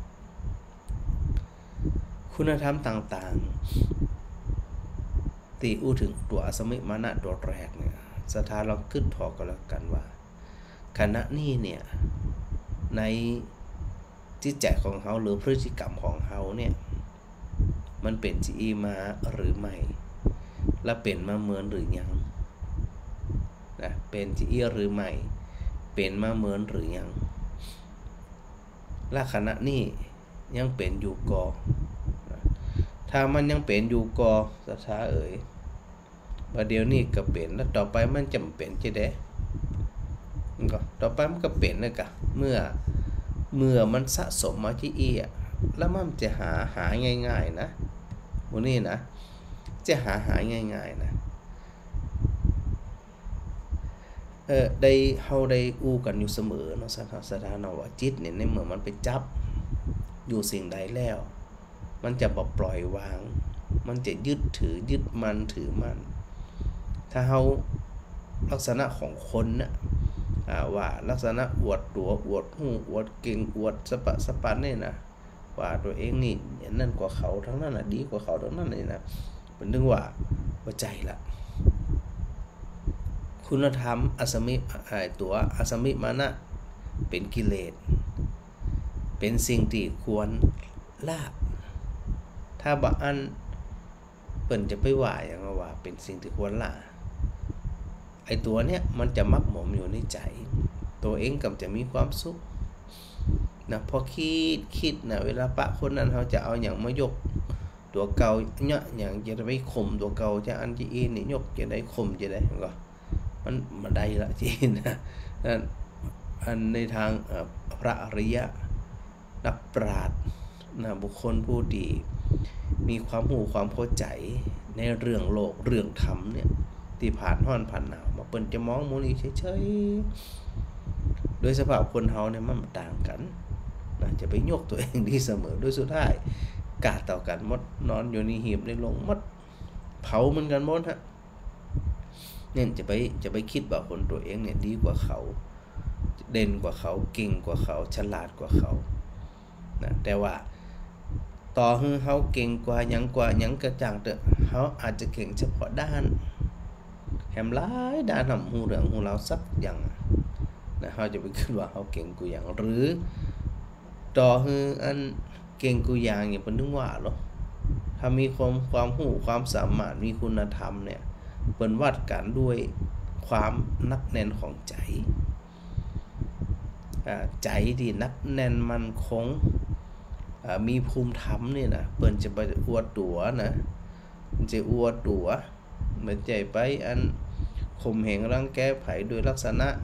[SPEAKER 1] คุณธรรมต่างๆที่อู้ถึงตัวอสมิมานะตัวแรกเนี่ยสถานเราขึ้นพอก็แล้วกันว่าขณะนี้เนี่ยในจิตใจของเขาหรือพฤติกรรมของเขาเนี่ยมันเป็นจีมาหรือไม่และเป็นมาเหมือนหรือยังนะเป็นจีหรือไม่เป็นมาเหมือนหรือยังและขณะนี้ยังเป็นอยู่กอถ้ามันยังเป็นอยู่กอสถาประเดี๋ยวนี้ก็เป็นแล้วต่อไปมันจำเป็นจะได้ก็ต่อไปมันก็เป็นนะกะเมื่อมันสะสมมาที่แล้วมันจะหาง่ายๆนะวันนี้นะจะหาง่ายๆนะได้เฮาได้อู้กันอยู่เสมอเนาะสถานะว่าจิตเนี่ยในเมื่อมันไปจับอยู่สิ่งใดแล้วมันจะบ่ปล่อยวางมันจะยึดถือยึดมันถือมันถ้าเฮาลักษณะของคนนะว่าลักษณะอวดตัวอวดหู้อวดเก่งอวดสะปันนี่นะว่าตัวเองนี่นั่นกว่าเขาทั้งนั้นน่ะดีกว่าเขาทั้งนั้นเลยนะเป็นเรื่องว่าใจละคุณธรรมอสมิตัวอสมิมานะเป็นกิเลสเป็นสิ่งที่ควรละถ้าบ่อันเปิ้นจะไปว่าอย่างว่าเป็นสิ่งที่ควรละไอ้ตัวเนี้ยมันจะมักหมมอยู่ในใจตัวเองก็จะมีความสุขนะพอคิดนะเวลาปะคนนั้นเขาจะเอาอย่างมายกตัวเก่าเนี่ยอย่างจะไปข่มตัวเก่าจะอันที่อีนี่ยกจะได้ข่มจะได้ก็มันได้ละจีนะอันในทางพระอริยะนักปราชญ์นะบุคคลผู้ดีมีความรู้ความเข้าใจในเรื่องโลกเรื่องธรรมเนี่ยที่ผ่านร้อนผ่านหนาวมาเปิ้นจะมองมูนี่เฉยๆโดยสภาพคนเฮาเนี่ยมันต่างกันนะจะไปยกตัวเองดีเสมอโดยสุดท้ายกาดต่อกันหมดนอนอยู่ในหีบในโลงหมดเผาเหมือนกันหมดฮะเนี่ยจะไปคิดว่าคนตัวเองเนี่ยดีกว่าเขาเด่นกว่าเขาเก่งกว่าเขาฉลาดกว่าเขานะแต่ว่าต่อให้เขาเก่งกว่าหยังกระจ่างเถอะเขาอาจจะเก่งเฉพาะด้านแหมหลายด้านหูเรื่องหูเราสักอย่างนะเขาจะไปคิดว่าเขาเก่งกูอย่างหรือต่อให้อันเก่งกูอย่างอย่างเป็นนึกว่าหรอถ้ามีความหูความสามารถมีคุณธรรมเนี่ยเป็นวัดกันด้วยความนักแน่นของใจใจที่นักแน่นมั่นคงมีภูมิธรรมนี่นะเปิ้นจะไปอวดตัวนะจะอวดตัวมันใจไปอันข่มเหงรังแกไผโดยลักษณะ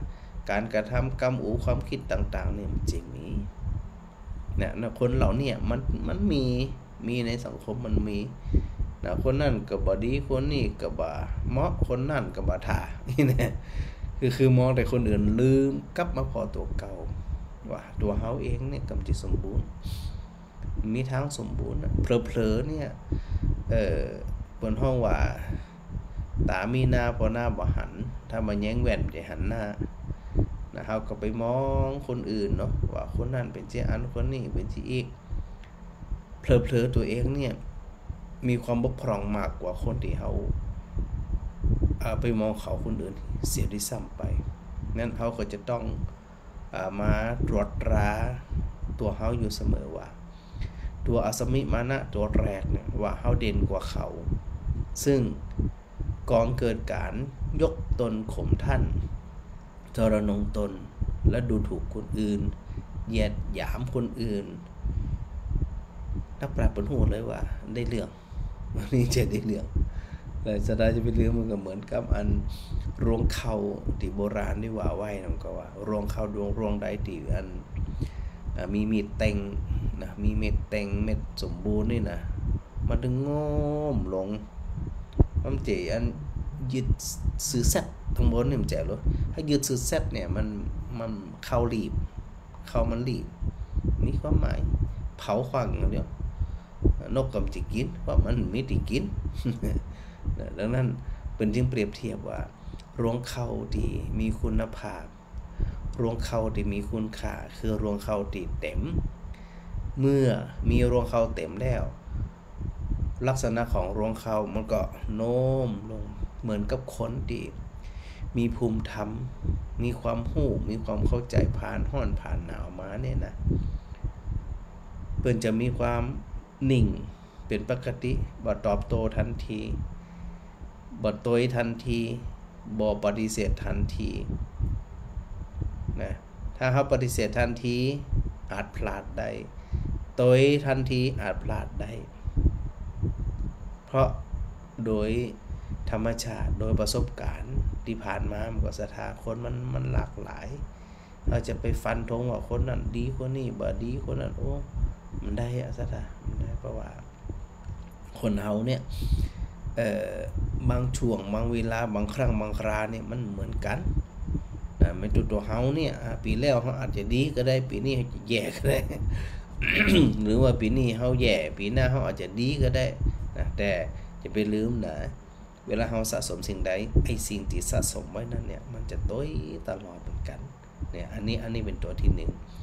[SPEAKER 1] การกระทำกรรมอูความคิดต่างๆเนี่ยมันจริงมีนะคนเหล่านี้มันมีในสังคมมันมีนะคนนั่นก็บ่ดีคนนี้ก็บ่เหมาะคนนั่นก็บ่ท่านี่นะคือมองแต่คนอื่นลืมกลับมาพอตัวเก่าว่าตัวเฮาเองเนี่ยกำจิสมบูรณ์มีทางสมบูรณ์เผลอๆเนี่ยบนห้องว่าตามีหน้าพอหน้าบ่หันถ้ามาแย้งแว่นจะหันหน้านะเฮาก็ไปมองคนอื่นเนาะว่าคนนั้นเป็นสิอันคนนี้เป็นสิอีกเผลอๆตัวเองเนี่ยมีความบกพร่องมากกว่าคนที่เฮาไปมองเขาคนอื่นเสียด้วยซ้ำไปนั้นเฮาก็จะต้องมาตรวจตราตัวเฮาอยู่เสมอว่าตัวอสมิมานะตัวแรกเนี่ยว่าเฮาเด่นกว่าเขาซึ่งก่อนเกิดการยกตนข่มท่านทรนงตนและดูถูกคนอื่นเหยียดหยามคนอื่นนักปราชญ์เปิ้นฮู้เลยว่าได้เรื่องวันนี้จะได้เรื่องแต่สดาจะเป็นเรื่องมันก็เหมือนกับอันรวงเข้าที่โบราณที่ว่าไว้นำก็ว่ารวงเข้ารวงใดที่อันมีมีดเต็งนะมีเม็ดเต็งเม็ดสมบูรณ์นี่นะมันถึงงอมลงมันเจอันยึดซื้อเซตทั้งบนนี่มันแจ๋วเลยถ้ายึดซื้อเซตเนี่ยมันเข้ารีบเข้ามันรีบมีความหมายเผาขวางอย่างเดียวนกกำจิกินเพราะมันไม่ได้กิน ดังนั้นเป็นจึงเปรียบเทียบว่ารวงเข้าที่มีคุณภาพรวงเข้าที่มีคุณค่าคือรวงเข้าที่เต็มเมื่อมีรวงเข้าเต็มแล้วลักษณะของรวงเข้ามันก็โน้มลงเหมือนกับคนที่มีภูมิธรรมมีความรู้มีความเข้าใจผ่านร้อนผ่านหนาวมาเนี่ยนะเพิ่นจะมีความนิ่งเป็นปกติบ่ตอบโต้ทันทีบ่โต้ทันทีบ่ปฏิเสธทันทีนะถ้าเขาปฏิเสธทันทีอาจพลาดได้โต้ทันทีอาจพลาดได้เพราะโดยธรรมชาติโดยประสบการณ์ที่ผ่านมามันก็สถาคนมันหลากหลายเราจะไปฟันธงว่าคนนั้นดีคนนี้บ่ดีคนนั้นโอ้มันได้อะสถามันได้เพราะว่าคนเฮาเนี่ยบางช่วงบางเวลาบางครั้งบางคราเนี่ยมันเหมือนกันไม่ตัวเฮาเนี่ยปีแล้วเฮาอาจจะดีก็ได้ปีนี้อาจจะแย่ก็ได้ หรือว่าปีนี้เฮาแย่ปีหน้าเฮาอาจจะดีก็ได้นะแต่จะไปลืมนะเวลาเฮาสะสมสิ่งใดไอ้สิ่งที่สะสมไว้นั้นเนี่ยมันจะโตยตลอดเหมือนกันเนี่ยอันนี้เป็นตัวที่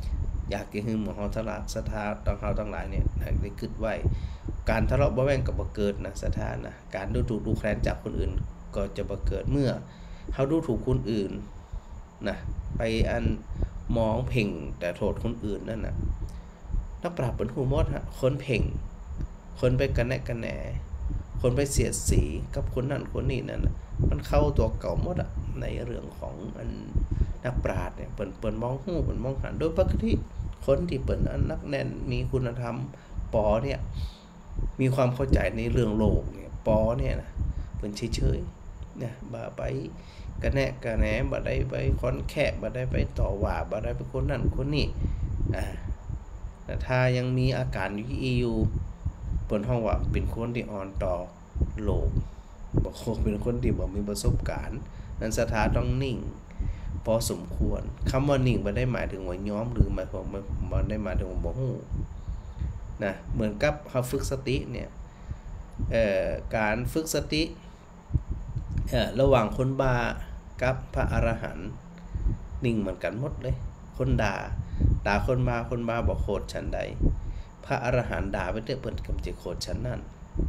[SPEAKER 1] 1อยากให้หมู่เฮาทะละศรัทธาต้องเฮาทั้งหลายเนี่ยได้คิดไว้การทะเลาะเบาะแว้งก็บ่เกิดนะศรัทธานะการดูถูกดูแคลนจากคนอื่นก็จะบ่เกิดเมื่อเฮาดูถูกคนอื่นนะไปอันมองเพ่งแต่โทษคนอื่นนั่นน่ะนักปราชญ์เปิ้นฮู้หมดฮะคนเพ่งคนไปกระแนะกระแหนคนไปเสียดสีกับคนนั้นคนนี้นั่นมันเข้าตัวเก่าหมดอ่ะในเรื่องของอันนักปราชญ์เนี่ยเปิ้นมองฮู้เปิ้นมองหันโดยปกติคนที่เปิ้นอันนักแน่นมีคุณธรรมปอเนี่ยมีความเข้าใจในเรื่องโลกเนี่ยปอเนี่ยนะเปิ้นเฉยๆเนี่ยบ่ไปกระแนะกระแหนบ่ได้ไปค้อนแคะบ่ได้ไปต่อว่าบ่ได้ไปคนนั้นคนนี้แต่ถ้ายังมีอาการอยู่เปิ้นฮ้องว่าเป็นคนที่อ่อนต่อโลกบ่คงเป็นคนที่บ่มีประสบการณ์นั้นศรัทธาต้องนิ่งพอสมควรคำว่านิ่งบ่ได้หมายถึงว่ายอมหรือหมายความบ่ได้หมายถึงว่าบ่ฮู้นะเหมือนกับเฮาฝึกสติเนี่ยการฝึกสติระหว่างคนบ้ากับพระอรหันต์นิ่งเหมือนกันหมดเลยคนด่าคนบ้าบ่โคตรฉันใดพระอรหันต์ด่าไปเด้อเพิ่นก็สิโคตรฉันนั้น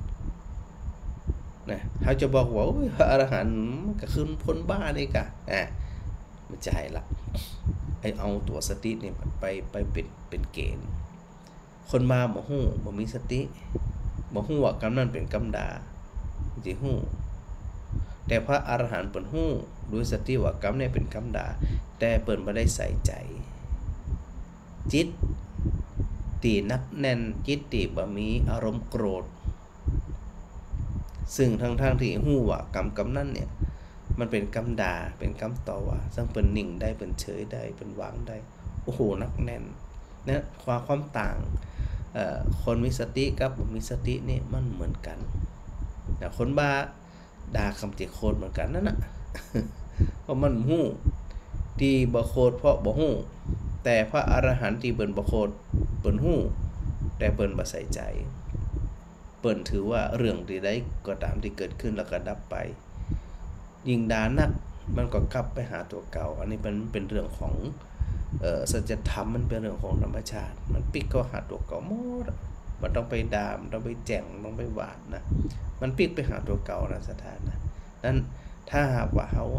[SPEAKER 1] นะเฮาจะบอกว่าพระอรหันต์มันก็คือคนบ้านี่กะมันจะให้ละเอาตัวสตินี่ไปเป็นเกณฑ์คนบ้าบ่ฮู้บ่มีสติบ่ฮู้ว่ากรรมนั้นเป็นกรรมด่าสิฮู้แต่พระอรหันต์เปิ้นฮู้ด้วยสติว่ากรรมนี้เป็นกรรมด่าแต่เปิ้นบ่ได้ใส่ใจจิตที่นักแน่นจิตที่บ่มีอารมณ์โกรธซึ่งทั้งที่ฮู้ว่ากรรมนั้นเนี่ยมันเป็นกำด่าเป็นกำต่อว่าซึ่งเป็นนิ่งได้เป็นเฉยได้เป็นวางได้โอ้โหนักแน่นเนี่ยความต่างคนมีสติกับบ่มีสตินี่มันเหมือนกันแต่คนบ้าด่าคำติโคตรเหมือนกันนั่นน่ะ เพราะมันฮู้ที่บ่โคตรเพราะบ่ฮู้แต่พระอรหันต์ที่เปิ้นบ่โคตรเปิ้นฮู้แต่เปิ้นบ่ใส่ใจเปิ้นถือว่าเรื่องใดๆก็ตามที่เกิดขึ้นแล้วก็ดับไปยิ่งด่านักมันก็กลับไปหาตัวเก่าอันนี้เป็นเรื่องของสัจธรรมมันเป็นเรื่องของธรรมชาติมันปิกก็หาตัวเก่าหมดมันต้องไปด่ามันต้องไปแจ่งต้องไปหวานนะมันปิกไปหาตัวเก่านะสถานนะนั้นถ้าหากว่าเฮา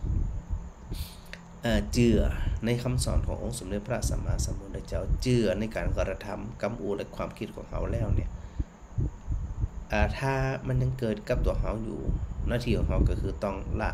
[SPEAKER 1] เจือในคำสอนขององค์สมเด็จพระสัมมาสัมพุทธเจ้าเจือในการกระทำกำอูและความคิดของเฮาแล้วเนี่ยถ้ามันยังเกิดกับตัวเฮาอยู่หน้าที่ของเฮาก็คือต้องละ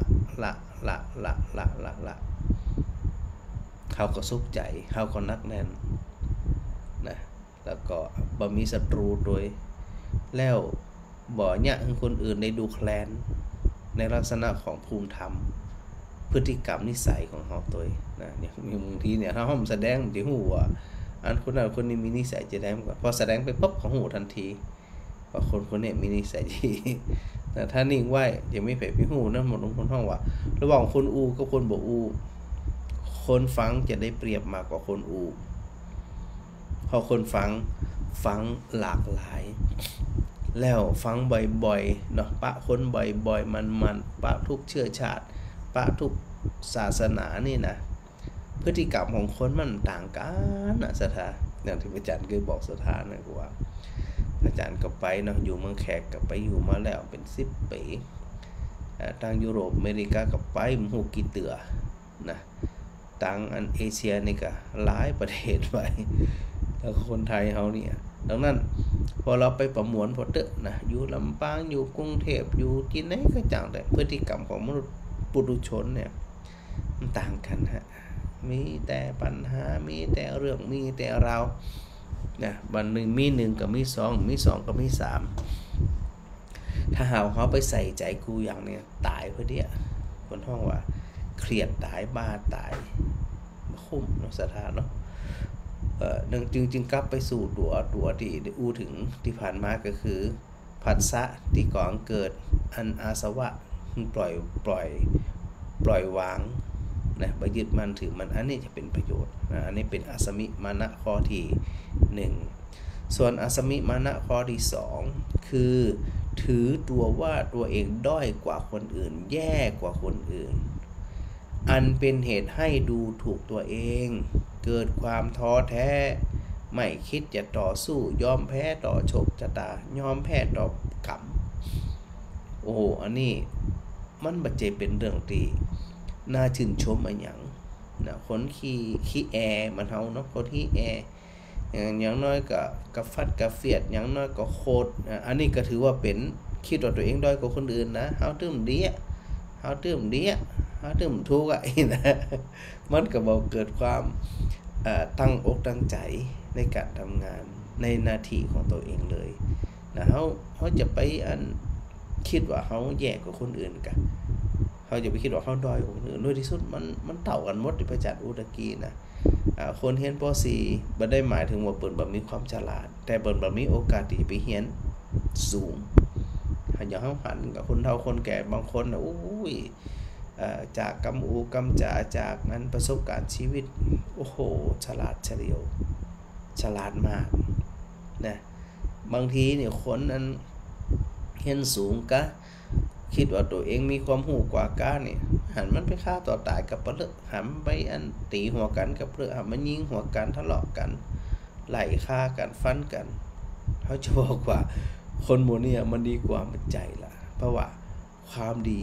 [SPEAKER 1] เขาก็สุขใจเขาก็นักแน่นนะแล้วก็บ่มีศัตรูโดยแล้วบ่ยะให้คนอื่นได้ดูแคลนในลักษณะของภูมิธรรมพฤติกรรมนิสัยของเฮาตัวนะเนี่ยบางทีเนี่ยถ้าเฮาแสดงมันสิฮู้ว่าอันคนนั้นคนนี้มีนิสัยจะได้ก่อนพอแสดงไปปุ๊บเขาฮู้ทันทีว่าคนนี้มีนิสัยดีแต่ถ้านิ่งไว้ยังไม่เผยพี่ฮู้นะหมดคนห้องว่าระหว่างคนอูกับคนบ่อูคนฟังจะได้เปรียบมากกว่าคนอูพอคนฟังหลากหลายแล้วฟังบ่อยๆเนาะปะคนบ่อยๆมันปะทุกเชื้อชาติปะทุกศาสนานี่นะพฤติกรรมของคนมันต่างกันนะสถาอย่างที่อาจารย์เคยบอกสถานะว่าอาจารย์ก็ไปเนาะอยู่เมืองแขกก็ไปอยู่มาแล้วเป็น10 ปีทางยุโรปอเมริกาก็ไปมหูกี่เตือนะต่างอันเอเชียนี่ก็หลายประเทศไปแล้วคนไทยเฮาเนี่ยดังนั้นพอเราไปประมวลพอเตอะนะอยู่ลำปางอยู่กรุงเทพอยู่ที่ไหนก็จังแต่พฤติกรรมของมนุษย์ปุถุชนเนี่ยมันต่างกันฮะมีแต่ปัญหามีแต่เรื่องมีแต่ราวนะวันหนึ่งมี1ก็มี2มี2ก็มี3ถ้าหาเขาไปใส่ใจกูอย่างเนี่ยตายเพื่อเดียคนห้องว่าเครียดตายบ้าตายคุ้มเนาะสถานเนาะจึงกลับไปสู่ตัวที่ได้อู้ถึงที่ผ่านมาก็คือผัสสะที่ก่อเกิดอันอาสวะปล่อยวางนะบ่ยึดมันถือมันอันนี้จะเป็นประโยชน์นะอันนี้เป็นอาสมิมานะข้อที่1ส่วนอาสมิมานะข้อที่2คือถือตัวว่าตัวเองด้อยกว่าคนอื่นแย่กว่าคนอื่นอันเป็นเหตุให้ดูถูกตัวเองเกิดความท้อแท้ไม่คิดจะต่อสู้ยอมแพ้ต่อโชคชะตายอมแพ้ต่อกรรมโอ้อันนี้มันบ่ใจเป็นเรื่องที่น่าชื่นชมอันหยังนะคนขี้แอมันเฮาเนาะคนขี้แออย่างน้อยก็ฟัดก็เฟียดอย่างน้อยก็โคตรอันนี้ก็ถือว่าเป็นคิดว่าตัวเองด้อยกว่าคนอื่นนะเฮาตื้มเดียเฮาตื้มทุกข์นะมันก็บ่เกิดความตั้งอกตั้งใจในการทำงานในหน้าที่ของตัวเองเลยนะเฮาจะไปคิดว่าเฮาแย่กว่าคนอื่นกันเขาจะไปคิดว่าเขาด้อยกว่าคนอื่นโดยที่สุดมันเท่ากันหมดที่พระอาจารย์อุตกีนะคนเรียนป .4 บ่ได้หมายถึงว่าเปิ้นบ่มีความฉลาดแต่เปิ้นบ่มีโอกาสที่จะไปเรียนสูงอย่างเฮาหันกับคนเฒ่าคนแก่บางคนนะอุ้ยจากกำอูกำจาจากนั้นประสบการณ์ชีวิตโอ้โหฉลาดเฉลียวฉลาดมากนะบางทีเนี่ยคนนั้นเรียนสูงกะคิดว่าตัวเองมีความรู้กว่ากาเนี่ยหันมันไปฆ่าต่อตายกับเปลือกหันไปตีหัวกันกับเปลือกหันมันยิงหัวกันทะเลาะกันไล่ฆ่ากันฟันกันเขาจะบอกว่าคนหมู่นี้มันดีกว่ามันใจละเพราะว่าความดี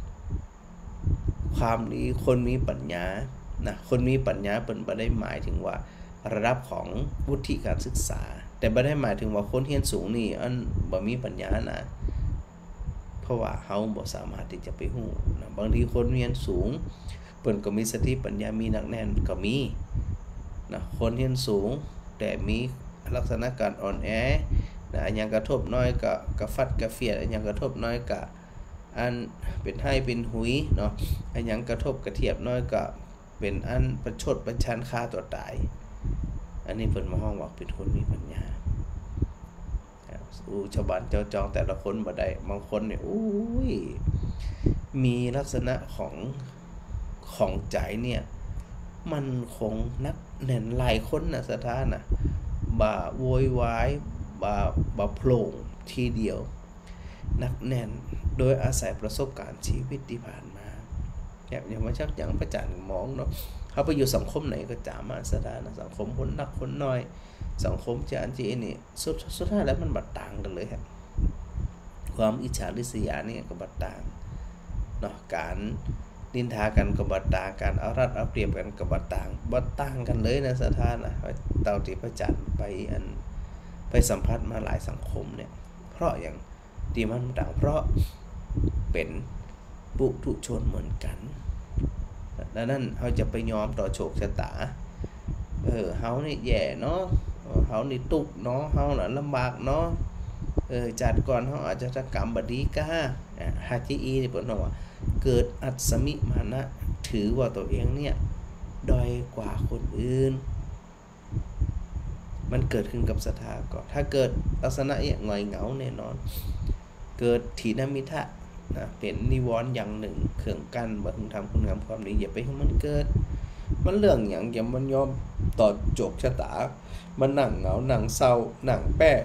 [SPEAKER 1] คนมีปัญญานะคนมีปัญญาเป็นบ่ได้หมายถึงว่าระดับของวุฒิการศึกษาแต่บ่ได้หมายถึงว่าคนเรียนสูงนี่อันบ่มีปัญญานะเพราะว่าเฮาบ่สามารถที่จะไปฮู้นะบางทีคนเรียนสูงเพิ่นก็มีสติปัญญามีหนักแน่นก็มีนะคนเรียนสูงแต่มีลักษณะการอ่อนแอนะอันยังกระทบน้อยก็ฟัดกระเฟียดอันยังกระทบน้อยก็อันเป็นให้เป็นหุยเนาะอันยังกระทบกระเทียบน้อยก็เป็นอันประชดประชันฆ่าตัวตายอันนี้เพิ่นมาห้องว่าเป็นคนมีปัญญาชาวบ้านเจ้าจองแต่ละคนบ่ได้บางคนเนี่ยอุ้ยมีลักษณะของใจเนี่ยมันคงนักแน่นหลายคนนะสถานนะบ่โวยวายบ่โผล่ทีเดียวนักแน่นโดยอาศัยประสบการณ์ชีวิตที่ผ่านมาอย่างมาชักอย่างประจันมองเนาะเขาไปอยู่สังคมไหนก็จามาสถานนะสังคมคนนักคนน้อยสังคมจานจีนี่สุดท้ายแล้วมันบัดต่างกันเลยครับความอิจฉาริษยานี่ก็บัดต่างเนาะการนินทากันก็บัดต่างการเอารัดเอาเปรียบกันก็บัดต่างกันเลยนะสถานนะเต่าติประจันไปสัมผัสมาหลายสังคมเนี่ยเพราะอย่างที่มันต่างเพราะเป็นปุถุชนเหมือนกันดังนั้นเขาจะไปยอมต่อโชคชะตาเฮานี่แย่เนาะเฮานี่ตุกเนาะเฮาน่ะลำบากเนาะจัดก่อนเฮาอาจจะกรรมบดีกาฮาจิอีนี่เพิ่นว่าเกิดอัศมิมานะถือว่าตัวเองเนี่ยด้อยกว่าคนอื่นมันเกิดขึ้นกับศรัทธาก่อนถ้าเกิดลักษณะอย่างหงอยเหงาแน่นอนเกิดถีนมิทะนะเป็นนิวรณ์อย่างหนึ่งเครื่องกั้นบ่ถึงทำคุณงามความดีอย่าไปให้มันเกิดมันเรื่องอย่างอย่ามันยอมต่อโจกชะตามันนั่งเหงานั่งเศร้านั่งแป้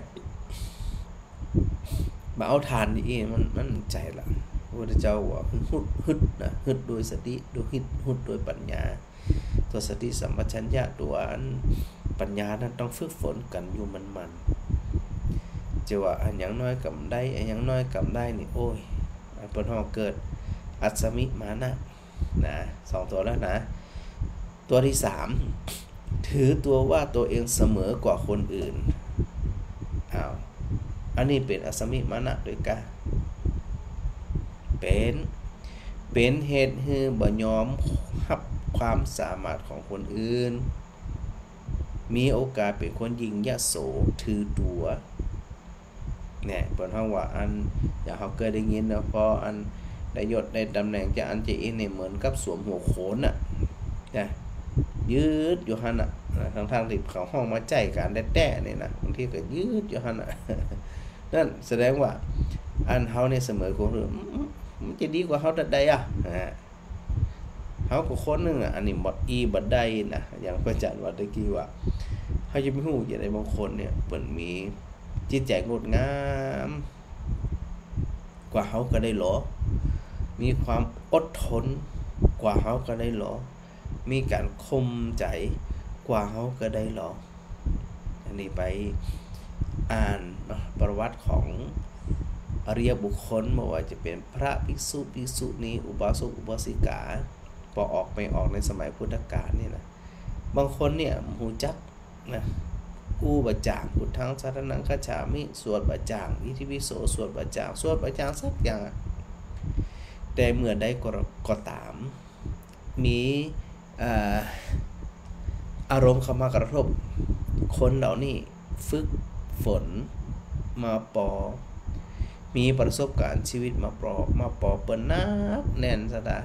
[SPEAKER 1] มาเอาทานดีมันใจละพระพุทธเจ้าว่าฮึดนะฮึดโดยสติโดยฮึดโดยปัญญาตัวสติสัมปชัญญะตัวอันปัญญานั้นต้องฝึกฝนกันอยู่มันจะว่าอันอย่างน้อยกำได้อันอย่างน้อยกำได้นี่โอ้ยเปิ้นเฮาเกิดอัศมิมานะ2ตัวแล้วนะตัวที่3ถือตัวว่าตัวเองเสมอกว่าคนอื่นอันนี้เป็นอัศมิมานะด้วยกะเป็นเหตุให้บ่ยอมรับความสามารถของคนอื่นมีโอกาสเป็นคนยิงยโสถือตัวเนี่ยเปิ้นเฮาว่าอันอย่างเฮาเคยได้ยินนะพออันได้ยศได้ตำแหน่งจากอันจะนี่เหมือนกับสวมหัวโขนน่ะนะยืดอยู่หั่นน่ะทางที่เขาห้องมาใจกันแต้ๆนี่นะบางทีก็ยืดอยู่หั่นน่ะนั่นแสดงว่าอันเฮาเนี่ยเสมอคนอื่นมันจะดีกว่าเฮาใดอ่ะเฮาก็คนนึงอ่ะอันนี้บ่ได้นะอย่างพระอาจารย์ว่าตะกี้ว่าเฮาจะไม่ฮู้อย่างใดบางคนเนี่ยเพิ่นมีจิตใจงดงามกว่าเฮาก็ได้หรอมีความอดทนกว่าเฮาก็ได้หรอมีการคมใจกว่าเฮาก็ได้หรออันนี้ไปอ่านประวัติของอริยบุคคลไม่ว่าจะเป็นพระภิกษุณีอุบาสกอุบาสิกาพอออกไปออกในสมัยพุทธกาลนี่นะบางคนเนี่ยหูจักนะกู้บะจางพุทธังสารนังคัจฉามิสวดบะจางอิติปิโสสวดบะจางสักอย่างแต่เมื่อใดก็ตามมีอารมณ์เข้ามากระทบคนเหล่านี้ฝึกฝนมามีประสบการณ์ชีวิตมาปอเปิ้นนักแน่นซะดา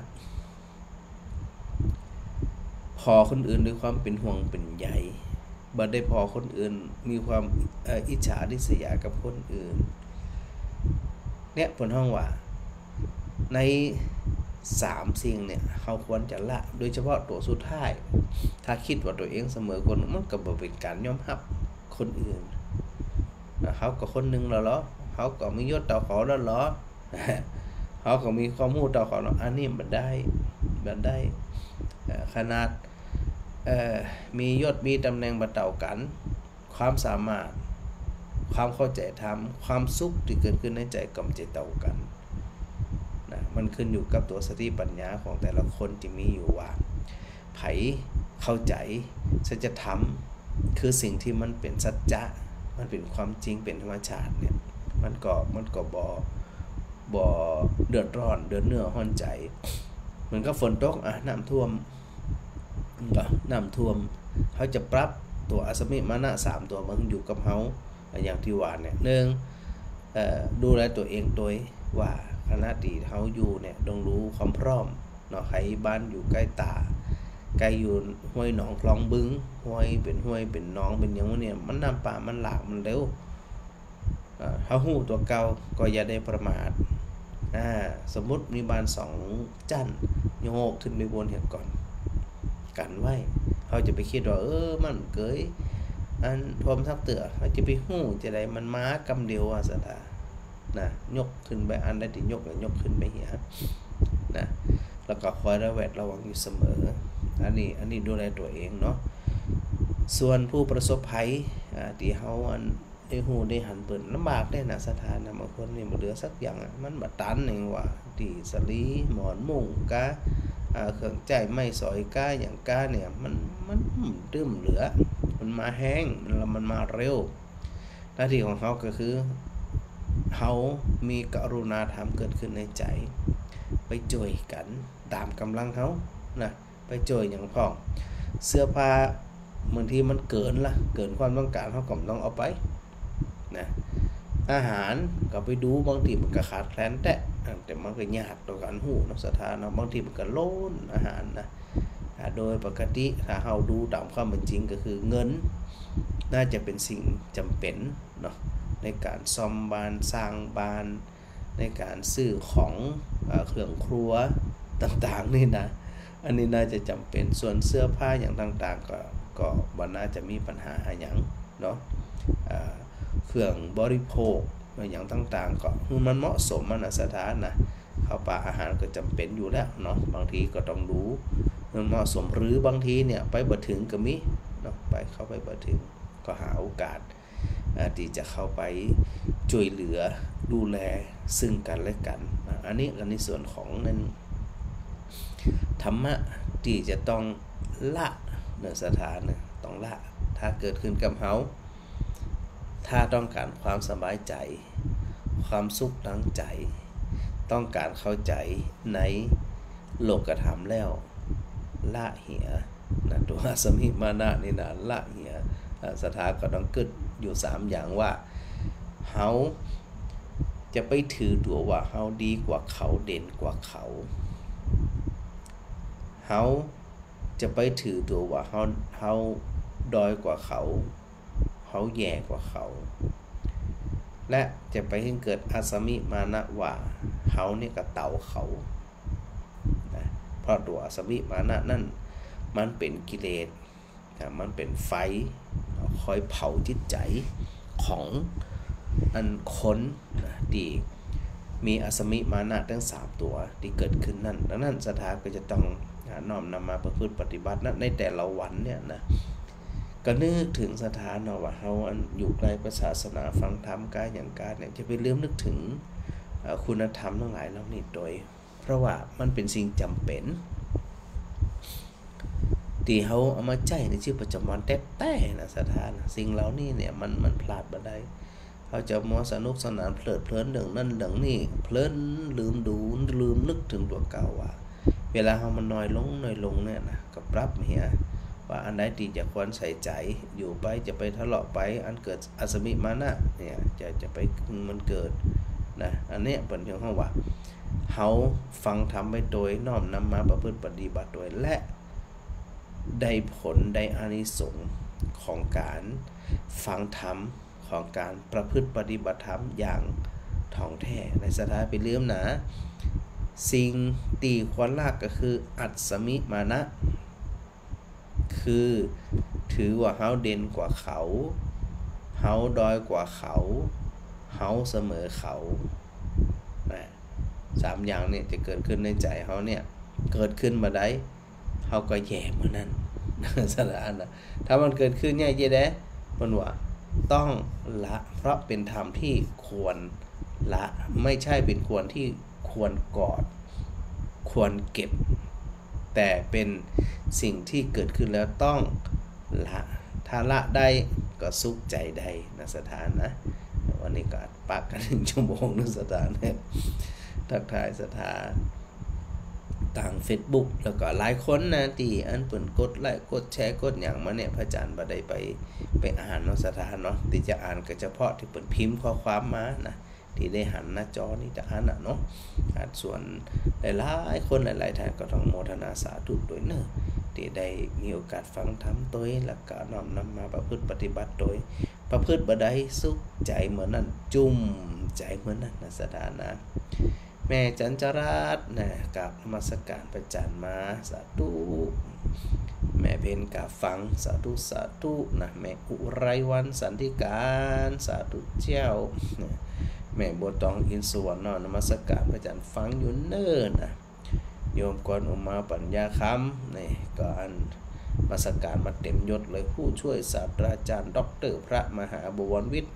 [SPEAKER 1] พอคนอื่นด้วยความเป็นห่วงเป็นใยบ่ได้พอคนอื่นมีความอิจฉาริษยากับคนอื่นเนี่ยเพิ่นฮ้องว่าใน3สิ่งเนี่ยเขาควรจะละโดยเฉพาะตัวสุดท้ายถ้าคิดว่าตัวเองเสมอคนมันก็บ่เป็นการยอมรับคนอื่นเขาก็คนนึงแล้วเหรอเขาก็มียศต่อเขาแล้วเหรอเขาก็มีความรู้ต่อเขาแล้วอันนี้บ่ได้ขนาดมียศมีตำแหน่งบ่เท่ากันความสามารถความเข้าใจธรรมความสุขที่เกิดขึ้นในใจก็ไม่เท่ากันนะมันขึ้นอยู่กับตัวสติปัญญาของแต่ละคนที่มีอยู่ว่าไผเข้าใจสัจธรรมคือสิ่งที่มันเป็นสัจจะมันเป็นความจริงเป็นธรรมชาติเนี่ยมันก็บ่เดือดร้อนเดือดเนื้อร้อนใจเหมือนกับฝนตกน้ำท่วมเขาจะปรับตัวอัศมิมานะ3ตัวมันอยู่กับเขาอย่างที่ว่าเนี่ย1ดูแลตัวเองโดยว่าคณะที่เฮาอยู่เนี่ยต้องรู้ความพร้อมเนาะใครบ้านอยู่ใกล้ตาใกล้อยู่ห้วยหนองคลองบึงห้วยเป็นหนองเป็นหยังเนี่ยมันน้ำป่ามันหลากมันเร็วเฮาฮู้ตัวเก่าก็อย่าได้ประมาทสมมุติมีบ้าน2จั่นโยกขึ้นไปบนเฮ็ดก่อนกันไว้เฮาจะไปคิดว่ามันเกยอันท่วมทักเตือเฮาจะไปฮู้จะได้มันมากำเดียวว่าซะนะยกขึ้นไปอันใดที่ยกก็ยกขึ้นไปเหียนะแล้วก็คอยระแวดระวังอยู่เสมออันนี้ดูแลตัวเองเนาะส่วนผู้ประสบภัยที่เฮาได้ฮู้ได้หันเปิ้นลำบากได้นะสถานะบางคนนี่บ่เหลือสักอย่างมันบ่ตันนี่ว่าที่สลีหมอนมุ้งกะเครื่องใจไม้สอยกะหยังกะเนี่ยมันตื้มเหลือมันมาแห้งมันมาเร็วหน้าที่ของเฮาก็คือเฮามีกรุณาธรรมเกิดขึ้นในใจไปช่วยกันตามกำลังเฮานะไปช่วยหยังพ้องเสื้อผ้าบางทีมันเกินความต้องการเฮาก็ต้องเอาไปนะอาหารก็ไปดูบางทีมันก็ขาดแคลนแต่มันก็ยากต่อการฮู้เนาะสถานะบางทีมันก็ล้นอาหารนะโดยปกติถ้าเฮาดูตามความเป็นจริงก็คือเงินน่าจะเป็นสิ่งจำเป็นเนาะในการซ่อมบ้านสร้างบ้านในการซื้อของเครื่องครัวต่างๆนี่นะอันนี้น่าจะจำเป็นส่วนเสื้อผ้าอย่างต่างๆก็บ่น่าจะมีปัญหาหยังเนาะเครื่องบริโภคอย่างต่างๆก็คือมันเหมาะสมนะสถานนะข้าวปลาอาหารก็จำเป็นอยู่แล้วเนาะบางทีก็ต้องดูมันเหมาะสมหรือบางทีเนี่ยไปบ่ถึงก็มีเนาะเข้าไปบ่ถึงก็หาโอกาสที่จะเข้าไปช่วยเหลือดูแลซึ่งกันและกันอันนี้ส่วนของนั้นธรรมะที่จะต้องละเนื้อสถานนะต้องละถ้าเกิดขึ้นกับเฮาถ้าต้องการความสบายใจความสุขทางใจต้องการเข้าใจในโลกธรรมแล้วละเหียนะตัวสมิมานะนี่นะละเหียสถานก็ต้องเกิดอยู่3อย่างว่าเฮาจะไปถือตัวว่าเฮาดีกว่าเขาเด่นกว่าเขาเฮาจะไปถือตัวว่าเฮาด้อยกว่าเขาเฮาแย่กว่าเขาและจะไปให้เกิดอาสมิมานะว่าเฮานี่ก็เต่าเขานะเพราะตัวอาสมิมานะนั่นมันเป็นกิเลสมันเป็นไฟคอยเผาจิตใจของอันคนที่มีอาสมิมานะทั้ง3ตัวที่เกิดขึ้นนั่นดังนั้นสถาก็จะต้องน้อมนำมาประพฤติปฏิบัติในแต่ละวันเนี่ยนะก็นึกถึงสถานว่าเฮาอยู่ใกล้พระศาสนาฟังธรรมกายอย่างกายเนี่ยจะไปลืมนึกถึงคุณธรรมทั้งหลายเหล่านี้โดยเพราะว่ามันเป็นสิ่งจำเป็นที่เฮาเอามาใช้ในชีวิตประจำวันแต่นะสถานสิ่งเหล่านี้เนี่ยมันพลาดบ่ได้เฮาจะมัวสนุกสนานเพลิดเพลินเรื่องนั้นเรื่องนี้เพลินลืมดูลืมนึกถึงตัวเก่าว่าเวลาเฮามันน้อยลงเนี่ยนะก็ปรับเฮียว่าอันไหนที่จะควรใส่ใจอยู่ไปจะไปทะเลาะไปอันเกิดอาสมิมานะเนี่ยจะไปมันเกิดนะอันนี้เป็นเพียงห้องว่าเฮาฟังธรรมไปโดยน้อมนำมาประพฤติปฏิบัติโดยและได้ผลได้อานิสงส์ของการฟังธรรมของการประพฤติปฏิบัติธรรมอย่างท่องแท้ในสถานไปลืมนะสิ่งตีควรละก็คืออัศมิมานะคือถือว่าเฮาเด่นกว่าเขาเฮาด้อยกว่าเขาเฮาเสมอเขา3อย่างเนี่ยจะเกิดขึ้นในใจเฮาเนี่ยเกิดขึ้นมาได้เฮาก็แย่เหมือนนั้นสถานนะถ้ามันเกิดขึ้นเนี่ยเยเด้มันว่าต้องละเพราะเป็นธรรมที่ควรละไม่ใช่เป็นควรที่ควรกอดควรเก็บแต่เป็นสิ่งที่เกิดขึ้นแล้วต้องละถ้าละได้ก็สุขใจได้นะสถานนะวันนี้ก็ปักกัน1 ชั่วโมงนะสถานเนี่ยทักทายสถานต่าง Facebook แล้วก็หลายคนนะที่อันเปิ่นกดไลค์กดแชร์กดหยังมาเนี่ยพระอาจารย์บ่ได้ไปอ่านเนาะสถานเนาะที่จะอ่านก็เฉพาะที่เปิ่นพิมพ์ข้อความมานะที่ได้หันหน้าจอนี่จะอ่านเนาะส่วนหลายๆคนหลายๆท่านก็ต้องโมทนาสาธุด้วยเนอะที่ได้มีโอกาสฟังธรรมตัวแล้วก็น้อมนำมาประพฤติปฏิบัติโดยประพฤติบ่ได้สุขใจเหมือนนั้นจุ่มใจเหมือนนั้นนะสถานะแม่จันจราชนะกับนมัสการพระจันทร์มาสาธุแม่เพนกาฟังสาธุสาธุนะแม่อุไรวันสันติการสาธุเจ้าแม่บัวตองอินสวรรค์นมัสการพระจันทร์ฟังอยู่เนิ่นนะโยมกรอุมาปัญญาคำนี่ก็อันนมัสการมาเต็มยศเลยผู้ช่วยศาสตราจารย์ด็อกเตอร์พระมหาบวรวิทย์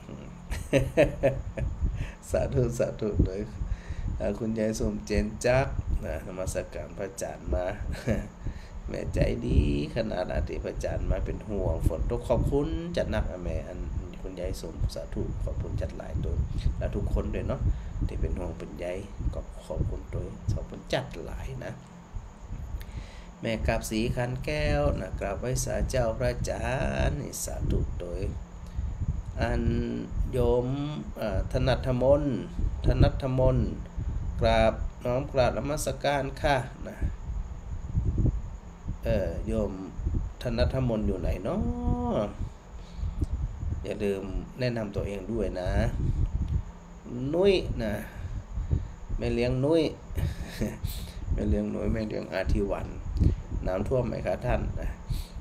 [SPEAKER 1] สาธุสาธุเลยคุณยายสมเจนจักนะนมัสการพระอาจารย์มาแม่ใจดีขนาดที่พระอาจารย์มาเป็นห่วงฝนตกขอบคุณจัดหนักแม่อันคุณยายสมสาธุขอบคุณจัดหลายตัวและทุกคนด้วยเนาะที่เป็นห่วงเป็นใยก็ขอบคุณตัวขอบคุณจัดหลายนะแม่กราบสีขันแก้วนะกราบไว้สาเจ้าพระอาจารย์นี่สาธุโดยอันโยมธนัทมนกราบน้อมกราบนมัสการค่ะนะโยมธนัทมนอยู่ไหนเนาะอย่าลืมแนะนำตัวเองด้วยนะนุ้ยนะแม่เลี้ยงนุ้ยแม่เลี้ยงนุ้ยแม่เลี้ยงอาทิวันน้ำท่วมไหมคะท่านนะ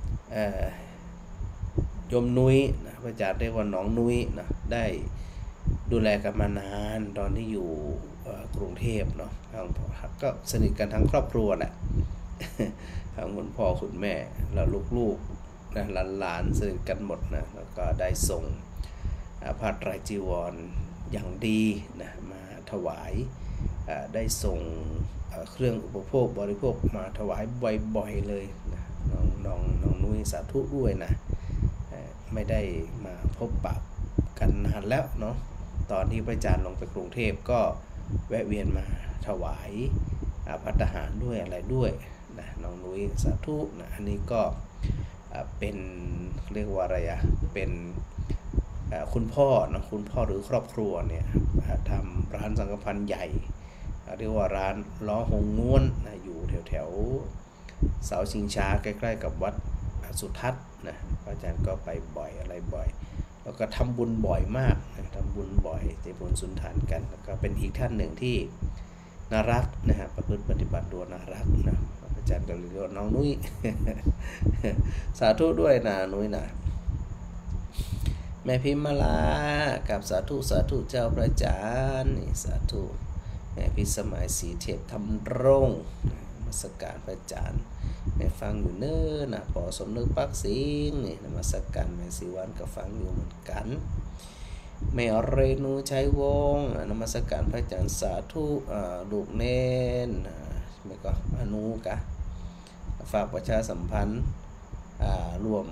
[SPEAKER 1] โยมนุ้ยนะพระอาจารย์เรียกว่าน้องนุ้ยนะได้ดูแลกันมานานตอนที่อยู่กรุงเทพเนาะก็สนิทกันทั้งครอบครัวแหละทั้งคุณพ่อคุณแม่แล้วลูกๆนะหลานๆสนิทกันหมดนะแล้วก็ได้ส่งผ้าไตรจีวรอย่างดีนะมาถวายได้ส่งเครื่องอุปโภคบริโภคมาถวายบ่อยๆเลยนะน้องนุ้ยสาธุด้วยนะไม่ได้มาพบปะกันนานแล้วเนาะตอนที่พระอาจารย์ลงไปกรุงเทพก็แวะเวียนมาถวายภัตตาหารด้วยอะไรด้วยนะน้องนุ้ยสาธุนะอันนี้ก็เป็นเรียกว่าอะไรเป็นคุณพ่อนะคุณพ่อหรือครอบครัวเนี่ยทำร้านสังฆพันธ์ใหญ่เรียกว่าร้านล้อหงม้วนนะอยู่แถวเสาชิงช้าใกล้ๆกับวัดสุทัศน์นะอาจารย์ก็ไปบ่อยอะไรบ่อยแล้วก็ทำบุญบ่อยมากนะทำบุญบ่อยเจริญบุญสุนทานกันแล้วก็เป็นอีกท่านหนึ่งที่น่ารักนะฮะประพฤติปฏิบัติตัวน่ารักนะอาจารย์ก็เรียกว่าน้องนุ้ย สาธุด้วยนะนุ้ยนะแม่พิมมาลากับสาธุเจ้าพระอาจารย์นี่สาธุแม่พิสมัยศรีเทพธรรมรงค์นมัสการพระอาจารย์แม่ฟังอยู่เน้อนะปอสมนึกปักสิงนี่นมัสการแม่ศิวันก็ฟังอยู่เหมือนกันแม่เรนูชัยวงศ์นมัสการพระอาจารย์สาธุลูกเน้นแม่ก็อนุกะฝากประชาสัมพันธ์รวม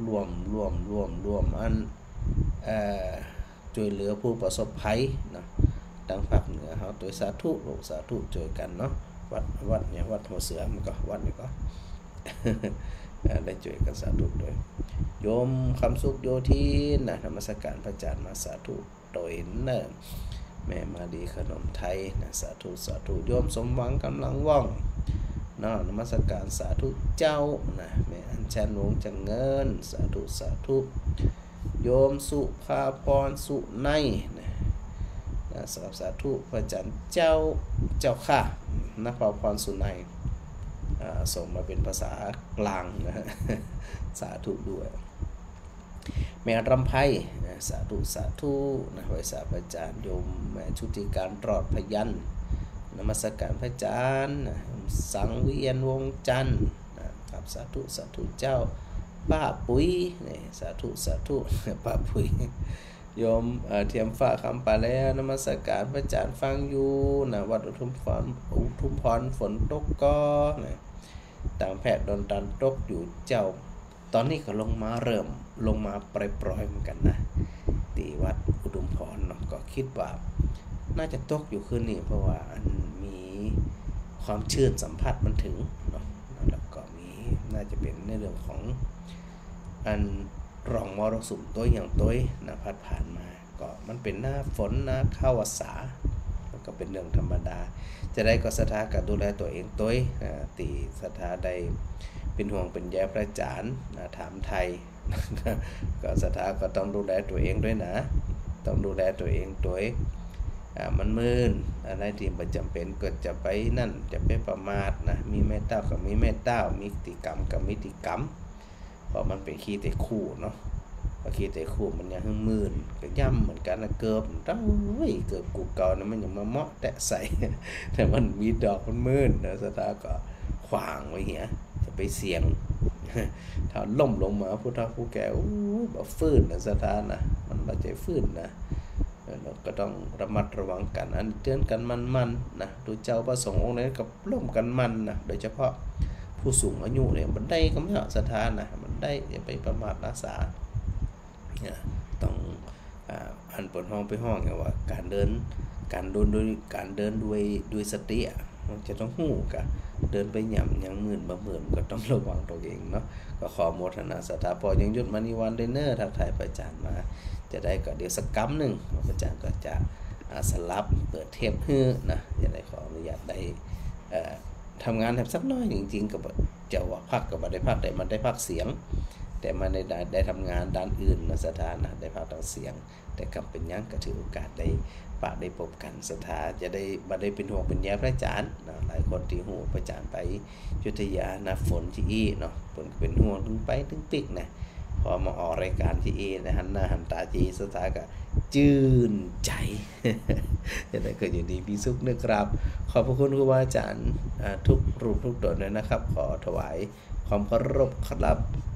[SPEAKER 1] อันช่วยเหลือผู้ประสบภัยนะทางภาคเหนือเฮาตัวสาธุลูกสาธุเจอกันเนาะวัดเนี่ยวัดหัวเสือมันก็วัดนี่ก็ ได้ช่วยกันสาธุด้วยโยมคำสุขโยธินนะนมัสการพระอาจารย์มาสาธุโดยเนิ่นแม่มาดีขนมไทยนะสาธุโยมสมหวังกำลังว่องนมัสการสาธุเจ้านะแม่อัญชันวงจังเงินสาธุโยมสุภาพรสุไนนะสาธุพระอาจารย์เจ้าค่ะนภาพรสุไนส่งมาเป็นภาษากลางนะสาธุด้วยแม่รำไพสาธุนะไว้สาพระอาจารย์โยมแม่ชุติการตรอดพยัญนมัสการพระอาจารย์สังเวียนวงจันทร์นะครับสาธุเจ้าป้าปุ๋ยนี่สาธุป้าปุ๋ยโยมเทียมฟ้าคำปาแล้วนมัสการพระอาจารย์ฟังอยู่นะวัดอุทุมพรฝนตกก็นะต่างแผดดอนตันตกอยู่เจ้าตอนนี้ก็ลงมาปล่อยๆเหมือนกันนะที่วัดอุทุมพรเนาะก็คิดว่าน่าจะตกอยู่คืนนี้เพราะว่ามีความชื้นสัมผัสมันถึงเนาะแล้วก็มีน่าจะเป็นในเรื่องของร่องมรสุมตัวอย่างตัวนะพัดผ่านมาก็มันเป็นหน้าฝนหน้าเข้าพรรษามันก็เป็นเรื่องธรรมดาจะได้ก็ศรัทธาก็ดูแลตัวเองตัวตีศรัทธาได้เป็นห่วงเป็นใยพระอาจารย์ถามไทยก็ศรัทธาก็ต้องดูแลตัวเองด้วยนะต้องดูแลตัวเองตัวมันมืนอะไรที่ประจำเป็นก็จะไปนั่นจะไปประมาทนะมีเมตตากับมีเมตตามีติกรรมกับมิติกรรมเพราะมันเป็นขี้แต่คู่เนาะพอขี้แต่คู่มันยังหึ่งมืนก็ย่ำเหมือนกันนะเกิบตั้งเกิบกูเก่านะมันยังมาเมาะแตะใส่แต่มันมีดอกมันมืนนะสตาก็ขวางไว้เหี้ยจะไปเสี่ยงถ้าล่มลงมาผู้เฒ่าผู้แก่บ่ฟื้นนะสตานะมันบ่ใจฟื้นนะเราก็ต้องระมัดระวังกันอันเตือนกันมันนะดูเจ้าพระสงฆ์องค์นี้กับร่วมกันมันนะโดยเฉพาะผู้สูงอายุเนี่ยมันได้ก็ไม่เอาศรัทธานะมันได้อย่าไปประมาทรักษาต้องอันเปิดห้องไปห้องเนี่ยว่าการเดินด้วยสติมันจะต้องหู้กับเดินไปหย่ำยังหมื่นบ่หมื่นก็ต้องระวังตัวเองเนาะก็ขอโมทนาศรัทธาพอยังยุดมานิวันเดเนอร์ทักทายพระอาจารย์มาจะได้ก็เดี๋ยวสักกั๊มหนึ่งพระอาจารย์ก็จะสลับเปิดเทปให้นะจะได้ขออนุญาตได้ทำงานแบบสักน้อยจริงๆกับเจ้าว่าพักกับได้พักแต่มันได้พักเสียงแต่มาได้ทำงานด้านอื่นนะสถานะได้พักทางเสียงแต่กลับเป็นยังก็ถือโอกาสได้ปะได้พบกันสถาจะได้มาได้เป็นห่วงเป็นใยพระอาจารย์นะหลายคนที่หูพระอาจารย์ไปยุทธยานะฝนที่เนาะฝนเป็นห่วงถึงไปถึงปิกนะพอมาออกรายการที่นะหันหน้าหันตาจีสถาก็จื่นใจจะได้เกิดอยู่ดีมีสุขนะครับขอบพระคุณครูบาอาจารย์ทุกรูปทุกตนเลยนะครับขอถวายความเคารพครับ